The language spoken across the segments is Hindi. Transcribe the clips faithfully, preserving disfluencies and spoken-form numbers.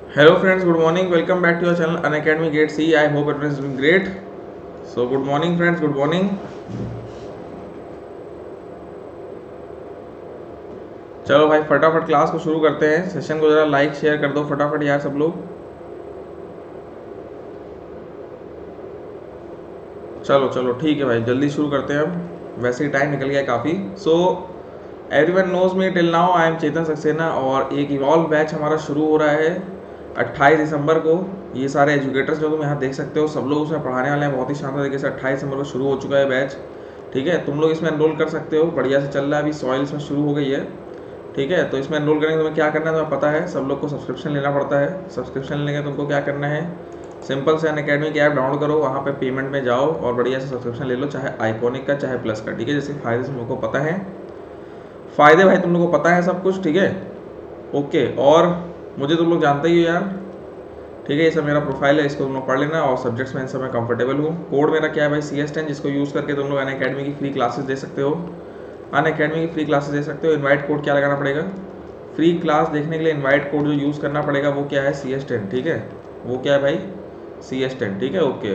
Hello friends, good morning. Welcome back to your channel Unacademy Gate C. I hope everyone is doing great. So good morning friends, good morning. चलो भाई फटाफट क्लास को शुरू करते हैं। सेशन को जरा लाइक शेयर कर दो फटाफट यार सब लोग। चलो चलो ठीक है भाई, जल्दी शुरू करते हैं अब, वैसे ही टाइम निकल गया काफ़ी। So everyone knows me till now, I am Chetan Saxena और एक इवॉल्व बैच हमारा शुरू हो रहा है अट्ठाईस दिसंबर को। ये सारे एजुकेटर्स जो तुम यहाँ देख सकते हो सब लोग उसमें पढ़ाने वाले हैं बहुत ही शानदार तरीके से। अट्ठाईस दिसंबर को शुरू हो चुका है बैच, ठीक है। तुम लोग इसमें एनरोल कर सकते हो, बढ़िया से चल रहा है। अभी सॉइल्स में शुरू हो गई है, ठीक है। तो इसमें एनरोल करेंगे तुम्हें क्या करना है तुम्हें पता है, सब लोग को सब्सक्रिप्शन लेना पड़ता है। सब्सक्रिप्शन लेने के तुमको क्या करना है, सिंपल से अनअकैडमी की ऐप डाउनलोड करो, वहाँ पे पेमेंट में जाओ और बढ़िया से सब्सक्रिप्शन ले लो, चाहे आइकॉनिक का चाहे प्लस का, ठीक है। जैसे फ़ायदे तुम लोग को पता है, फ़ायदे भाई तुम लोग को पता है सब कुछ, ठीक है। ओके, और मुझे तुम लोग जानते ही हो यार, ठीक है। ये सब मेरा प्रोफाइल है, इसको तुम लोग पढ़ लेना और सब्जेक्ट्स में इन सब में कंफर्टेबल हूँ। कोड मेरा क्या है भाई, सी एस टेन, जिसको यूज़ करके तुम लोग अनअकैडमी की फ्री क्लासेस दे सकते हो। अनअकैडमी की फ्री क्लासेस दे सकते हो। इनवाइट कोड क्या लगाना पड़ेगा, फ्री क्लास देखने के लिए इनवाइट कोड जो यूज़ करना पड़ेगा वो क्या है, सी एस टेन, ठीक है। वो क्या है भाई, सी एस टेन, ठीक है। ओके,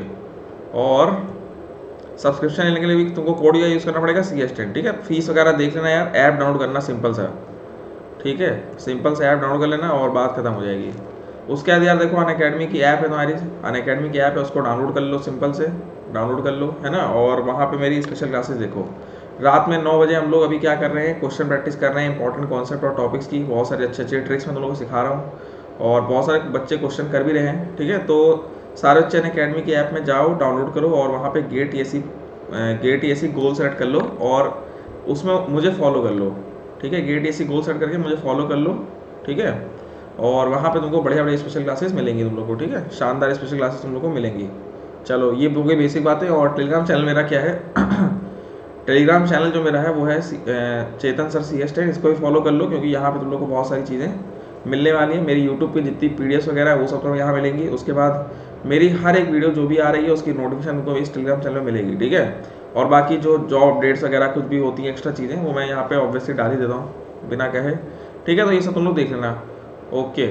और सब्सक्रिप्शन लेने के लिए भी तुमको कोड का यूज़ करना पड़ेगा सी एस टेन, ठीक है। फीस वगैरह देख लेना यार, ऐप डाउनलोड करना सिंपल सा, ठीक है। सिंपल से ऐप डाउनलोड कर लेना और बात खत्म हो जाएगी। उसके बाद यार देखो अनअकैडमी की ऐप है तुम्हारी, अनअकैडमी की ऐप है, उसको डाउनलोड कर लो, सिंपल से डाउनलोड कर लो, है ना। और वहाँ पे मेरी स्पेशल क्लासेस देखो, रात में नौ बजे हम लोग अभी क्या कर रहे हैं, क्वेश्चन प्रैक्टिस कर रहे हैं इंपॉर्टेंट कॉन्सेप्ट और टॉपिक्स की। बहुत सारे अच्छे अच्छे ट्रिक्स मैं तुम लोगों को सिखा रहा हूँ और बहुत सारे बच्चे क्वेश्चन कर भी रहे हैं, ठीक है। तो सारे बच्चे अनअकैडमी की ऐप में जाओ, डाउनलोड करो और वहाँ पे GATE A C GATE A C goal select कर लो और उसमें मुझे फॉलो कर लो, ठीक है। Gate A C goal set करके मुझे फॉलो कर लो, ठीक है। और वहाँ पे तुमको बढ़िया बढ़िया स्पेशल क्लासेस मिलेंगी तुम लोग को, ठीक है। शानदार स्पेशल क्लासेस तुम लोग को मिलेंगी। चलो ये हो गई बेसिक बातें। और टेलीग्राम चैनल मेरा क्या है टेलीग्राम चैनल जो मेरा है वो है Chetan sir C S ten, इसको भी फॉलो कर लो क्योंकि यहाँ पे तुम लोग को बहुत सारी चीज़ें मिलने वाली है। मेरी यूट्यूब पे जितनी पी डी एफ वगैरह है वो सब तो यहाँ मिलेंगी। उसके बाद मेरी हर एक वीडियो जो भी आ रही है उसकी नोटिफिकेशन को इस टेलीग्राम चैनल में मिलेगी, ठीक है। और बाकी जो जॉब अपडेट्स वगैरह कुछ भी होती हैं एक्स्ट्रा चीज़ें वो मैं यहाँ पे ऑब्वियसली डाल ही देता हूँ बिना कहे, ठीक है। तो ये सब तुम लोग देख लेना। ओके,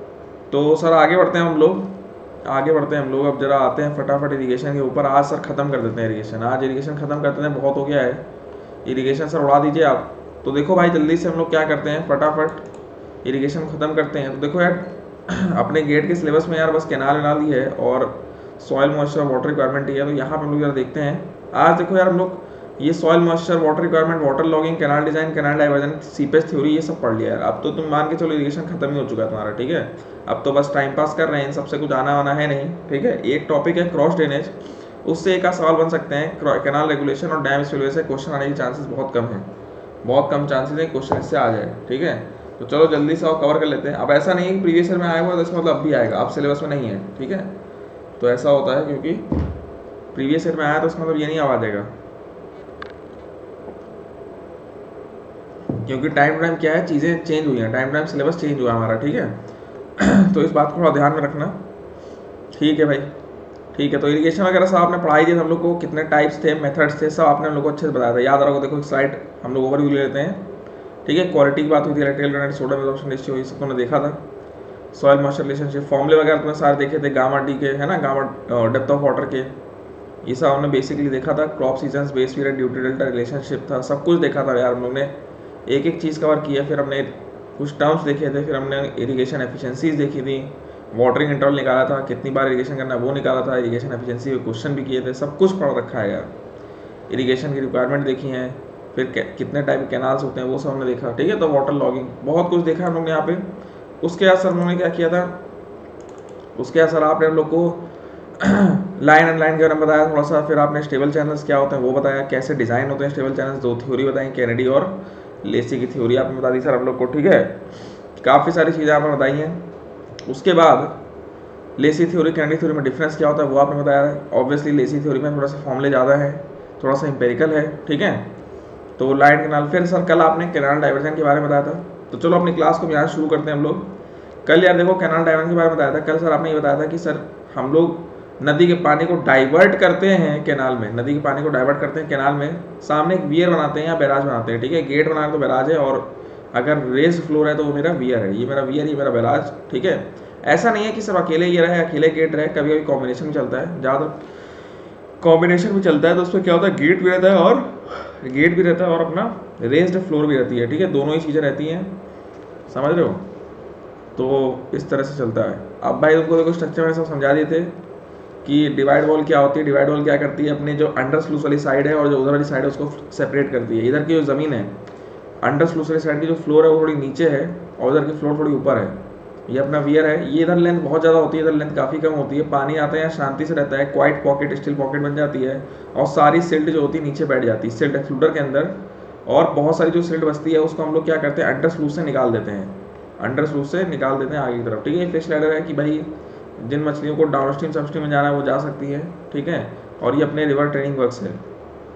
तो सर आगे बढ़ते हैं हम लोग, आगे बढ़ते हैं हम लोग। अब जरा आते हैं फटाफट इरिगेशन के ऊपर। आज सर ख़त्म कर देते हैं इरिगेशन, आज इरिगेशन ख़त्म कर देते हैं, बहुत हो गया है इरिगेशन सर, उड़ा दीजिए आप। तो देखो भाई जल्दी से हम लोग क्या करते हैं, फटाफट इरिगेशन ख़त्म करते हैं। तो देखो यार अपने गेट के सिलेबस में यार बस कैनाल वेनाल ही है और सॉइल मॉइस्चर वाटर रिक्वायरमेंट ही है। तो यहाँ पर हम लोग जरा देखते हैं। आज देखो यार हम लोग ये soil moisture water requirement, water logging, canal design, canal diversion, seepage theory, ये सब पढ़ लिया यार। अब तो तुम मान के चलो इरिगेशन खत्म ही हो चुका है तुम्हारा, ठीक है। अब तो बस टाइम पास कर रहे हैं, इन सबसे कुछ आना वाना है नहीं, ठीक है। एक टॉपिक है क्रॉस ड्रेनेज, उससे एक सवाल बन सकते हैं। कैनाल रेगुलेशन और डैम स्पिलवे से क्वेश्चन आने के चांसेस बहुत कम है, बहुत कम चांसेस है क्वेश्चन इससे आ जाए, ठीक है। तो चलो जल्दी से और कवर कर लेते हैं। अब ऐसा नहीं है कि प्रीवियस ईयर में आया हुआ तो इसका मतलब अब भी आएगा, अब सिलेबस में नहीं है, ठीक है। तो ऐसा होता है क्योंकि प्रीवियस ईयर में आया तो इसका मतलब ये नहीं आ जाएगा, क्योंकि टाइम टाइम क्या है, चीज़ें चेंज हुई हैं, टाइम टाइम सिलेबस चेंज हुआ हमारा, ठीक है। तो इस बात को थोड़ा ध्यान में रखना, ठीक है भाई, ठीक है। तो इरिगेशन वगैरह सब आपने पढ़ाई दी हम लोग को, कितने टाइप्स थे, मेथड्स थे, सब आपने हम लोग को अच्छे से बताया था, याद रखो। देखो एक स्लाइड हम लोग ओवरव्यू ले लेते हैं, ठीक है। क्वालिटी की बात हुई थी, electrical drainage, sodium absorption ratio, ये सब तुमने देखा था। सॉइल मॉइस्चर रिलेशनशिप, फॉर्मूले वगैरह तुमने सारे देखे थे, गामा डी के, है ना, गामा डेप्थ ऑफ वाटर के, ये सब हमने बेसिकली देखा था। Crop season, base period, duty delta relationship था, सब कुछ देखा था यार हम लोग ने, एक एक चीज़ कवर किया। फिर हमने कुछ टर्म्स देखे थे, फिर हमने इरिगेशन एफिशिएंसीज देखी थी, वाटरिंग इंटरवल निकाला था, कितनी बार इरिगेशन करना है वो निकाला था, इरिगेशन एफिशिएंसी के क्वेश्चन भी किए थे, सब कुछ पढ़ रखा है यार। इरिगेशन की रिक्वायरमेंट देखी है, फिर कितने टाइप के कैनाल्स होते हैं वो सब हमने देखा, ठीक है। तो वाटर लॉगिंग बहुत कुछ देखा हम लोग ने यहाँ पे। उसके बाद सर हम लोग ने क्या किया था, उसके बाद सर आपने हम लोग को लाइन एंड लाइन के बारे में बताया थोड़ा सा, फिर आपने स्टेबल चैनल्स क्या होते हैं वो बताया, कैसे डिज़ाइन होते हैं स्टेबल चैनल्स, दो थ्योरी बताई, कैनेडी और लेसी की थ्योरी आपने बता दी सर हम लोग को, ठीक है। काफ़ी सारी चीज़ें आपने बताई हैं। उसके बाद लेसी थ्योरी कैनेडी थ्योरी में डिफरेंस क्या होता है वो आपने बताया है। ऑब्वियसली लेसी थ्योरी में थोड़ा सा फॉर्मूले ज़्यादा है, थोड़ा सा इंपेरिकल है, ठीक है। तो लाइन कैनाल, फिर सर कल आपने कैनाल डाइवर्जन के बारे में बताया था। तो चलो अपनी क्लास को यहाँ शुरू करते हैं हम लोग। कल यार देखो कैनाल डाइवर्जन के बारे में बताया था। कल सर आपने ये बताया था कि सर हम लोग नदी के पानी को डाइवर्ट करते हैं कैनाल में, नदी के पानी को डाइवर्ट करते हैं कैनाल में, सामने एक वियर बनाते हैं या बैराज बनाते हैं, ठीक है। गेट बनाना तो बैराज है और अगर रेस फ्लोर है तो वो मेरा वियर है, ये मेरा वियर, ये मेरा बैराज, ठीक है। ऐसा नहीं है कि सिर्फ अकेले ये रहे, अकेले गेट रहे, कभी कभी कॉम्बिनेशन भी चलता है, ज़्यादातर कॉम्बिनेशन भी चलता है। तो उसमें क्या होता है, गेट भी रहता है और गेट भी रहता है और अपना रेस्ड फ्लोर भी रहती है, ठीक है, दोनों ही चीज़ें रहती हैं, समझ रहे हो। तो इस तरह से चलता है। अब भाई तुमको देखो स्ट्रक्चर में सब समझा दिए थे कि डिवाइड वॉल क्या होती है। डिवाइड वॉल क्या करती है, अपनी जो अंडर स्लूस वाली साइड है और जो उधर वाली साइड है उसको सेपरेट करती है। इधर की जो ज़मीन है, अंडर स्लूस वाली साइड की जो फ्लोर है वो थोड़ी नीचे है और उधर की फ्लोर थोड़ी ऊपर है। ये अपना वियर है, ये इधर लेंथ बहुत ज़्यादा होती है, इधर लेंथ काफ़ी कम होती है। पानी आता है यहाँ शांति से रहता है, क्वाइट पॉकेट, स्टिल पॉकेट बन जाती है और सारी सिल्ट जो होती है नीचे बैठ जाती है सिल्ट एक्सक्लूडर के अंदर। और बहुत सारी जो सिल्ट बचती है उसको हम लोग क्या करते हैं, अंडर स्लूस से निकाल देते हैं, अंडर स्लूस से निकाल देते हैं आगे की तरफ, ठीक है। फिश लैडर है कि भाई जिन मछलियों को डाउन स्ट्रीम सब स्ट्रीम में जाना है वो जा सकती है, ठीक है। और ये अपने रिवर ट्रेनिंग वर्क्स है।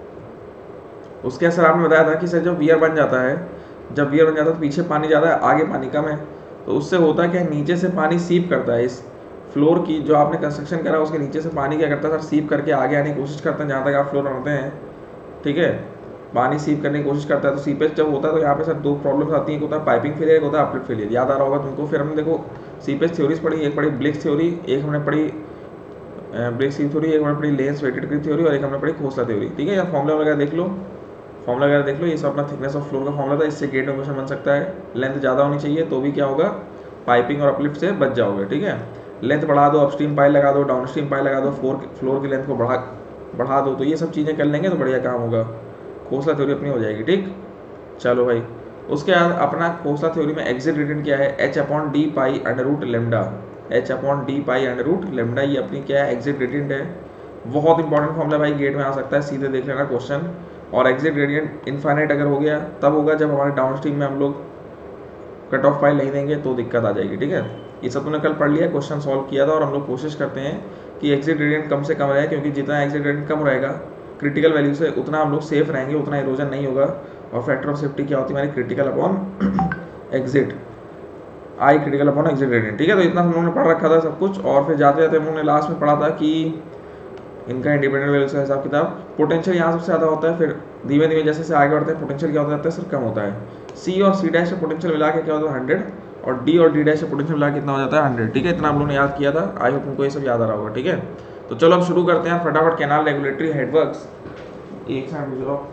उसके असर आपने बताया था कि सर जब वियर बन जाता है, जब वियर बन जाता है तो पीछे पानी ज़्यादा है, आगे पानी कम है, तो उससे होता है कि नीचे से पानी सीप करता है। इस फ्लोर की जो आपने कंस्ट्रक्शन करा उसके नीचे से पानी क्या करता है सर, सीप करके आगे आने की कोशिश करते हैं जहाँ तक आप फ्लोर बनाते हैं, ठीक है। पानी सीप करने की कोशिश करता है, तो सीपेज जब होता है तो यहाँ पे सर दो प्रॉब्लम्स आती हैं, एक होता है पाइपिंग फेलियर, एक होता है अपलिफ्ट फेलियर। याद आ रहा होगा तुमको। फिर हमने देखो सीपेज थ्योरीज पढ़ी, एक पढ़ी ब्लिक्स थ्योरी, एक हमने पढ़ी ब्लिक्स की थ्योरी, एक हमने पढ़ी लेंस वेटेड की थ्योरी और एक हमने पढ़ी खोसला थ्योरी, ठीक है। या फॉर्मूला वगैरह देख लो, फॉर्मूला वगैरह देख लो, ये सब अपना थिकनेस ऑफ फ्लोर का फॉर्मूला था, इससे गेट में क्वेश्चन बन सकता है। लेंथ ज़्यादा होनी चाहिए तो भी क्या होगा, पाइपिंग और अपलिफ्ट से बच जाओगे, ठीक है। लेंथ बढ़ा दो, अपस्ट्रीम पाइप लगा दो, डाउनस्ट्रीम पाइप लगा दो, फ्लोर फ्लोर की लेंथ को बढ़ा बढ़ा दो, तो ये सब चीज़ें कर लेंगे तो बढ़िया काम होगा, खोसला थ्योरी अपनी हो जाएगी, ठीक। चलो भाई, उसके बाद अपना खोसला थ्योरी में एग्जिट ग्रेडियंट क्या है, H upon D pi under root lambda, H upon D pi under root lambda, ये अपनी क्या है, एग्जिट ग्रेडियंट है। बहुत इंपॉर्टेंट फॉर्मूला भाई, गेट में आ सकता है, सीधे देख लेना क्वेश्चन। और एग्जिट ग्रेडियंट इनफाइनाइट अगर हो गया तब होगा जब हमारे डाउनस्ट्रीम में हम लोग कट ऑफ पाइल नहीं देंगे तो दिक्कत आ जाएगी, ठीक है। ये सब तुमने कल पढ़ लिया, क्वेश्चन सॉल्व किया था। और हम लोग कोशिश करते हैं कि एग्जिट ग्रेडियंट कम से कम रहे, क्योंकि जितना एग्जिट ग्रेडियंट कम रहेगा क्रिटिकल वैल्यू से, उतना हम लोग सेफ रहेंगे, उतना इरोजन नहीं होगा। और फैक्टर ऑफ सेफ्टी क्या होती है हमारी, critical upon exit, I critical upon exit gradient, ठीक है। तो इतना हम लोगों ने पढ़ रखा था सब कुछ। और फिर जाते जाते हम लोगों ने लास्ट में पढ़ा था कि इनका इंडिपेंडेंट वैल्यू का हिसाब किताब, पोटेंशियल यहाँ सबसे ज़्यादा होता है, फिर धीमे धीमे जैसे से आगे बढ़ते हैं पोटेंशियल क्या होता जाता है सर, कम होता है। सी और सी डैश से पोटेंशियल मिला के क्या होता है हंड्रेड, और डी और डी डैश से पोटेंशियल मिला के कितना हो जाता है हंड्रेड, ठीक है। इतना हम लोगों ने याद किया था, आई होप तुमको ये सब याद आ रहा होगा, ठीक है। तो चलो अब शुरू करते हैं फटाफट। कैनाल रेगुलेटरी हेडवर्क्स, एक साइड में चलो,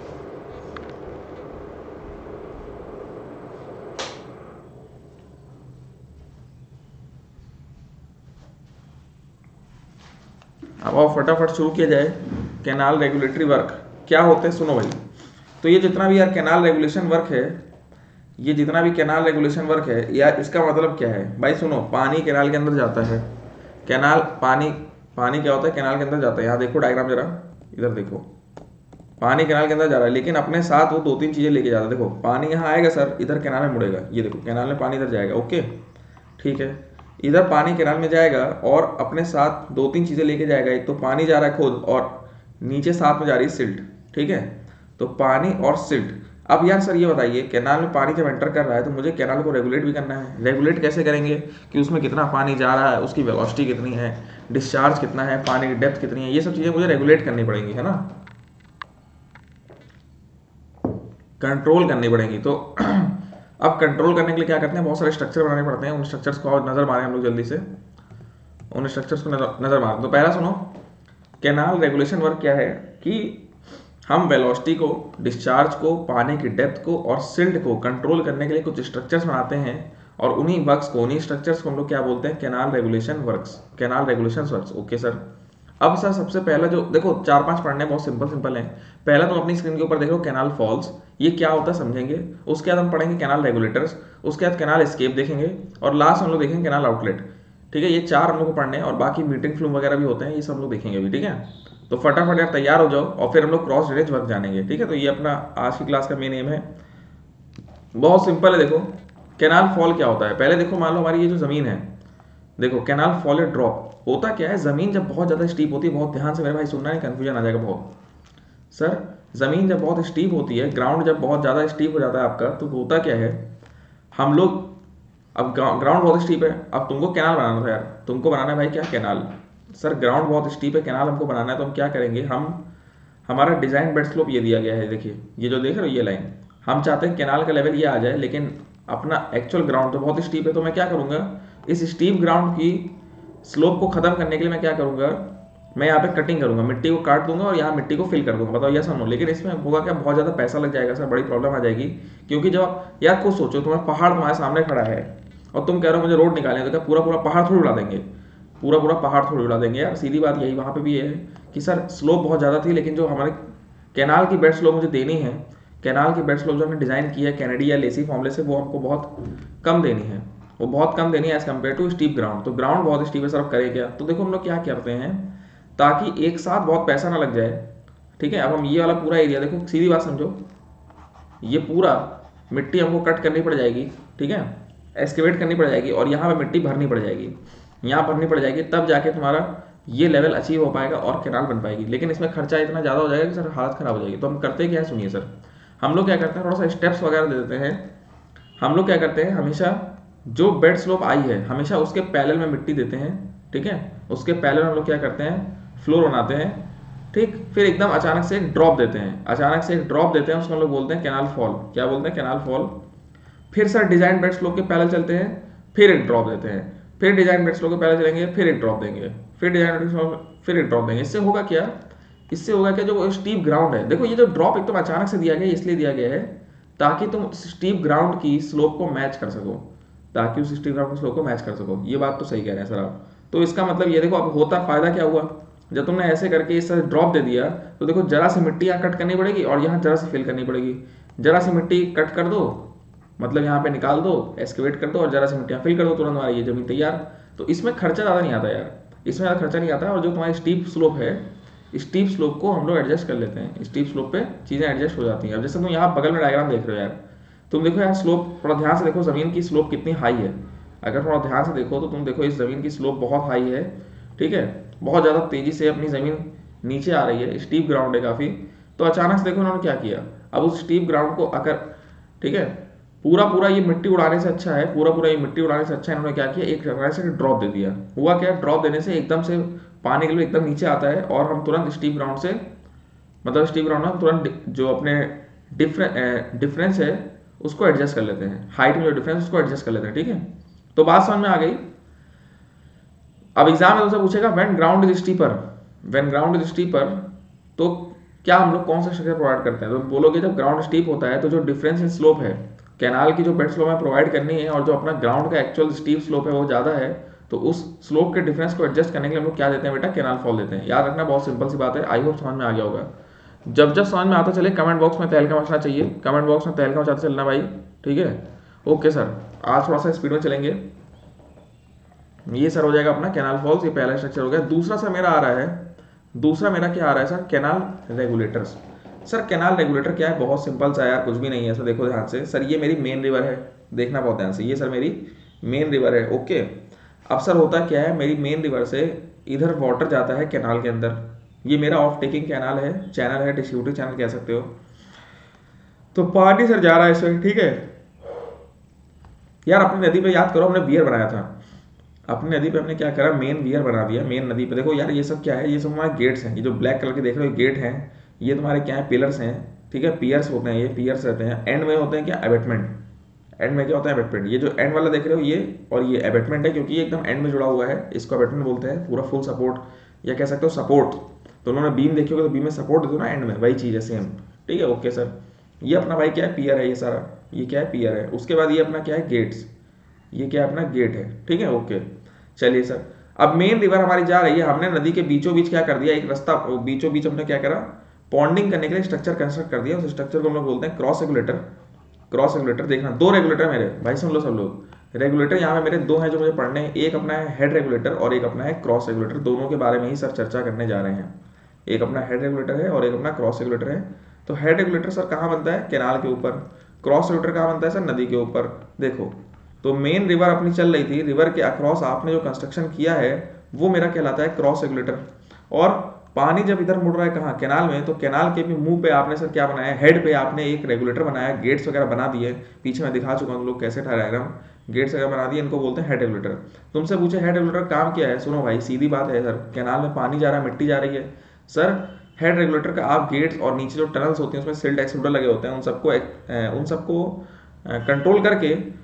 अब आओ फटाफट शुरू किया जाए। कैनाल रेगुलेटरी वर्क क्या होते हैं सुनो भाई। तो ये जितना भी यार कैनाल रेगुलेशन वर्क है, ये जितना भी कैनाल रेगुलेशन वर्क है यार, इसका मतलब क्या है भाई, सुनो। पानी कैनाल के अंदर जाता है, कैनाल पानी पानी क्या होता है, कैनाल के अंदर जाता है। यहाँ देखो डायग्राम जरा, इधर देखो, पानी कैनाल के अंदर जा रहा है, लेकिन अपने साथ वो दो तीन चीज़ें लेके जाता है। देखो पानी यहाँ आएगा सर, इधर कैनाल में मुड़ेगा, ये देखो कैनाल में पानी इधर जाएगा, ओके ठीक है। इधर पानी कैनाल में जाएगा और अपने साथ दो तीन चीज़ें लेके जाएगा। एक तो पानी जा रहा है खुद, और नीचे साथ में जा रही है सिल्ट, ठीक है। तो पानी और सिल्ट। अब यार सर ये बताइए, कैनाल में पानी जब एंटर कर रहा है तो मुझे कैनाल को रेगुलेट भी करना है। रेगुलेट कैसे करेंगे कि उसमें कितना पानी जा रहा है, उसकी वेलोसिटी कितनी है, डिस्चार्ज कितना है, पानी की डेप्थ कितनी है, ये सब चीज़ें मुझे रेगुलेट करनी पड़ेंगी, है ना, कंट्रोल करनी पड़ेंगी। तो अब कंट्रोल करने के लिए क्या करते हैं, बहुत सारे स्ट्रक्चर बनाने पड़ते हैं। उन स्ट्रक्चर्स को और नज़र मारें हम लोग जल्दी से, उन स्ट्रक्चर्स को नज़र मारें। तो पहला सुनो, कैनाल रेगुलेशन वर्क क्या है कि हम वेलोसिटी को, डिस्चार्ज को, पानी की डेप्थ को और सिल्ट को कंट्रोल करने के लिए कुछ स्ट्रक्चर्स बनाते हैं, और उन्हीं वर्क्स को, उन्हीं स्ट्रक्चर्स को हम लोग क्या बोलते हैं, canal regulation works, canal regulation works, okay sir. अब सर सबसे पहला जो देखो, चार पांच पढ़ने बहुत सिंपल सिंपल हैं। पहला तुम अपनी स्क्रीन के ऊपर देख लो कैनाल फॉल्स, ये क्या होता है समझेंगे। उसके बाद हम पढ़ेंगे कैनाल रेगुलेटर्स, उसके बाद कैनाल एस्केप देखेंगे, और लास्ट हम लोग देखेंगे कैनाल आउटलेट, ठीक है। ये चार हम लोग को पढ़ने हैं, और बाकी मीटिंग फ्लूम वगैरह भी होते हैं, ये सब हम लोग देखेंगे अभी, ठीक है। तो फटाफट यार तैयार हो जाओ, और फिर हम लोग क्रॉस ड्रेनेज वर्क जानेंगे, ठीक है। तो ये अपना आज की क्लास का मेन एम है, बहुत सिंपल है। देखो कैनाल फॉल क्या होता है, पहले देखो मान लो हमारी ये जो जमीन है, देखो कैनाल फॉल या ड्रॉप होता क्या है, जमीन जब बहुत ज्यादा स्टीप होती है, बहुत ध्यान से मेरे भाई सुनना है, कंफ्यूजन आ जाएगा बहुत। सर जमीन जब बहुत स्टीप होती है, ग्राउंड जब बहुत ज्यादा स्टीप हो जाता है आपका, तो होता क्या है, हम लोग, अब ग्राउंड बहुत स्टीप है, अब तुमको कैनाल बनाना था यार, तुमको बनाना है भाई क्या, कैनाल। सर ग्राउंड बहुत स्टीप है, कैनाल हमको बनाना है, तो हम क्या करेंगे, हम हमारा डिजाइन बेड स्लोप ये दिया गया है, देखिए ये जो देख रहे हो ये लाइन, हम चाहते हैं कैनाल का लेवल ये आ जाए, लेकिन अपना एक्चुअल ग्राउंड तो बहुत स्टीप है, तो मैं क्या करूंगा, इस स्टीप ग्राउंड की स्लोप को खत्म करने के लिए मैं क्या करूंगा, मैं यहाँ पे कटिंग करूंगा, मिट्टी को काट दूंगा और यहाँ मिट्टी को फिल कर दूंगा। बताओ यस और नो। लेकिन इसमें होगा क्या, बहुत ज़्यादा पैसा लग जाएगा सर, बड़ी प्रॉब्लम आ जाएगी। क्योंकि जब आप यार खुद सोचो, तुम्हारा पहाड़ तुम्हारे सामने खड़ा है और तुम कह रहे हो मुझे रोड निकालें, तो क्या पूरा पूरा पहाड़ थोड़ी उड़ा देंगे, पूरा पूरा पहाड़ थोड़ी उड़ा देंगे यार। सीधी बात यही वहाँ पे भी ये है कि सर स्लोप बहुत ज़्यादा थी, लेकिन जो हमारे कैनाल की बेड स्लोप मुझे देनी है, कैनाल की बेड स्लोप जो हमने डिज़ाइन की है कैनेडी या लेसी फॉर्मूले से, वो हमको बहुत कम देनी है, वो बहुत कम देनी है as compare to steep ground. तो ग्राउंड बहुत स्टीप है सर, अब करें क्या। तो देखो हम लोग क्या करते हैं, ताकि एक साथ बहुत पैसा ना लग जाए, ठीक है। अब हम ये वाला पूरा एरिया देखो, सीधी बात समझो, ये पूरा मिट्टी हमको कट करनी पड़ जाएगी, ठीक है, एक्सकेवेट करनी पड़ जाएगी, और यहाँ पे मिट्टी भरनी पड़ जाएगी, यहाँ भरनी पड़ जाएगी, तब जाके तुम्हारा ये लेवल अचीव हो पाएगा और कैनाल बन पाएगी। लेकिन इसमें खर्चा इतना ज़्यादा हो जाएगा कि सर हालत ख़राब हो जाएगी। तो हम करते क्या है, सुनिए सर, हम लोग क्या करते हैं, थोड़ा सा स्टेप्स वगैरह दे देते हैं। हम लोग क्या करते हैं, हमेशा जो बेड स्लोप आई है हमेशा उसके पैरेलल में मिट्टी देते हैं, ठीक है, उसके पैरेलल हम लोग क्या करते हैं, फ्लोर बनाते हैं, ठीक। फिर एकदम अचानक से एक ड्रॉप देते हैं, अचानक से एक ड्रॉप देते हैं, उसको हम लोग बोलते हैं कैनाल फॉल। क्या बोलते हैं, कैनाल फॉल। फिर सर डिजाइन बेड स्लोप के पैरेलल चलते हैं, फिर एक ड्रॉप देते हैं, फिर डिजाइन बेड स्लोप के पैरेलल चलेंगे, फिर एक ड्रॉप देंगे, फिर डिजाइन बेड स्लोप, फिर एक ड्रॉप देंगे। इससे होगा क्या, इससे होगा क्या, जो स्टीप ग्राउंड है, देखो ये जो ड्रॉप एकदम अचानक से दिया गया है, इसलिए दिया गया है ताकि तुम स्टीप ग्राउंड की स्लोप को मैच कर सको, ताकि उस स्टीप ग्राउंड की स्लोप को मैच कर सको। ये बात तो सही कह रहे हैं सर आप। तो इसका मतलब ये देखो, अब होता फायदा क्या हुआ, जब तुमने ऐसे करके इस तरह ड्रॉप दे दिया, तो देखो जरा सी मिट्टी यहाँ कट करनी पड़ेगी और यहाँ जरा सी फिल करनी पड़ेगी। जरा सी मिट्टी कट कर दो, मतलब यहाँ पे निकाल दो, एक्सकेवेट कर दो, और जरा सी मिट्टी फिल कर दो, तुरंत हमारी ये जमीन तैयार। तो इसमें खर्चा ज़्यादा नहीं आता यार, इसमें ज़्यादा खर्चा नहीं आता। और जो तुम्हारी स्टीप स्लोप है, स्टीप स्लोप को हम लोग एडजस्ट कर लेते हैं, स्टीप स्लोप पे चीज़ें एडजस्ट हो जाती हैं। अब जैसे तुम यहाँ बगल में डायग्राम देख रहे हो यार, तुम देखो यार स्लोप, थोड़ा ध्यान से देखो, ज़मीन की स्लोप कितनी हाई है। अगर थोड़ा ध्यान से देखो तो तुम देखो इस ज़मीन की स्लोप बहुत हाई है, ठीक है, बहुत ज़्यादा तेज़ी से अपनी ज़मीन नीचे आ रही है, स्टीप ग्राउंड है काफ़ी। तो अचानक से देखो उन्होंने क्या किया, अब उस स्टीप ग्राउंड को अगर, ठीक है, पूरा पूरा ये मिट्टी उड़ाने से अच्छा है, पूरा पूरा ये मिट्टी उड़ाने से अच्छा है, इन्होंने क्या किया, एक तरह से ड्रॉप दे दिया। हुआ क्या, ड्रॉप देने से एकदम से पानी के लिए एकदम नीचे आता है, और हम तुरंत स्टीप ग्राउंड से, मतलब स्टीप ग्राउंड में तुरंत जो अपने डिफरें डिफरेंस है उसको एडजस्ट कर लेते हैं, हाइट में जो डिफरेंस उसको एडजस्ट कर लेते हैं, ठीक है। तो बात समझ में आ गई। अब एग्जाम में तुमसे पूछेगा when ground is steeper, when ground is steeper, तो क्या हम लोग कौन सा स्ट्रक्चर प्रोवाइड करते हैं। तो बोलोगे जब ग्राउंड स्टीप होता है तो जो डिफरेंस इन स्लोप है, कैनाल की जो बेड स्लोप में प्रोवाइड करनी है, और जो अपना ग्राउंड का एक्चुअल स्टीप स्लोप है वो ज़्यादा है, तो उस स्लोप के डिफरेंस को एडजस्ट करने के लिए हम लोग क्या देते हैं बेटा, कैनाल फॉल देते हैं। याद रखना, बहुत सिंपल सी बात है, आई होप समझ में आ गया होगा। जब जब समझ में आता चले कमेंट बॉक्स में तहलका मचना चाहिए, कमेंट बॉक्स में तहलका मचाते चलना भाई, ठीक है। ओके सर, आज थोड़ा सा स्पीड में चलेंगे। ये सर हो जाएगा अपना कैनाल फॉल्स, ये पहला स्ट्रक्चर हो गया। दूसरा सर मेरा आ रहा है, दूसरा मेरा क्या आ रहा है sir, canal regulators. Sir canal regulator क्या है, बहुत सिंपल सा यार, कुछ भी नहीं है सर। देखो ध्यान से सर, ये मेरी मेन रिवर है, देखना बहुत ध्यान से, ये सर मेरी मेन रिवर है, ओके। अब सर होता क्या है, मेरी मेन रिवर से इधर वाटर जाता है कैनाल के अंदर, ये मेरा ऑफ टेकिंग कैनाल है, चैनल है, डिस्ट्रीब्यूटिव चैनल कह सकते हो। तो पानी सर जा रहा है इसमें, ठीक है यार। अपनी नदी पे याद करो, हमने वियर बनाया था, अपनी नदी पे हमने क्या करा, मेन वियर बना दिया मेन नदी पे। देखो यार ये सब क्या है, ये सब हमारे गेट्स हैं, ये जो ब्लैक कलर के देख रहे हो गेट हैं, ये तुम्हारे क्या है, पिलर्स हैं, ठीक है, पियर्स होते हैं, ये पियर्स रहते हैं। एंड में होते हैं क्या, एबेटमेंट, एंड में क्या होता है, एबेटमेंट। ये जो एंड वाला देख रहे हो ये, और ये एबेटमेंट है, क्योंकि ये एकदम एंड में जुड़ा हुआ है, इसको एबेटमेंट बोलते हैं। पूरा फुल सपोर्ट या कह सकते हो सपोर्ट, तो उन्होंने बीम देखी होगी तो बीम में सपोर्ट दे दो ना एंड में, वही चीज़ है सेम, ठीक है। ओके सर, ये अपना भाई क्या है, पियर है, ये सारा ये क्या है, पियर है। उसके बाद ये अपना क्या है, गेट्स, ये क्या अपना गेट है, ठीक है, ओके। चलिए सर, अब मेन रिवर हमारी जा रही है, हमने नदी के बीचों बीच क्या कर दिया, एक रास्ता बीचों बीच हमने क्या करा, पॉन्डिंग करने के लिए स्ट्रक्चर कंस्ट्रक्ट कर दिया। उस स्ट्रक्चर को हम लोग बोलते हैं क्रॉस रेगुलेटर। क्रॉस रेगुलेटर देखना, दो रेगुलेटर मेरे भाई, सुन लो सब लोग, रेगुलेटर यहाँ पे मेरे दो हैं जो मुझे पढ़ने हैं, एक अपना है हेड रेगुलेटर और एक अपना है क्रॉस रेगुलेटर। दोनों के बारे में ही सर चर्चा करने जा रहे हैं, एक अपना हेड रेगुलेटर है और एक अपना क्रॉस रेगुलेटर है। तो हेड रेगुलेटर सर कहाँ बनता है, कैनाल के ऊपर। क्रॉस रेगुलेटर कहाँ बनता है सर, नदी के ऊपर। देखो तो मेन रिवर अपनी चल रही थी, रिवर के अक्रॉस आपने जो कंस्ट्रक्शन किया है वो मेरा कहलाता है क्रॉस रेगुलेटर। और पानी जब इधर मुड़ रहा है कहाँ, कैनाल में, तो कैनाल के भी मुंह पे आपने सर क्या बनाया, हेड पे आपने एक रेगुलेटर बनाया, गेट्स वगैरह बना दिए, पीछे मैं दिखा चुका हूँ लोग कैसे था डायग्राम, गेट्स वगैरह बना दिए, इनको बोलते हैं हेड रेगुलेटर। तुमसे पूछे हेड रेगुलेटर काम क्या है, सुनो भाई सीधी बात है सर, कैनाल में पानी जा रहा है, मिट्टी जा रही है सर, हेड रेगुलेटर का आप गेट्स और नीचे जो टनल्स होती हैं उसमें सिल्ट एक्सक्लूडर लगे होते हैं, उन सबको उन सबको कंट्रोल करके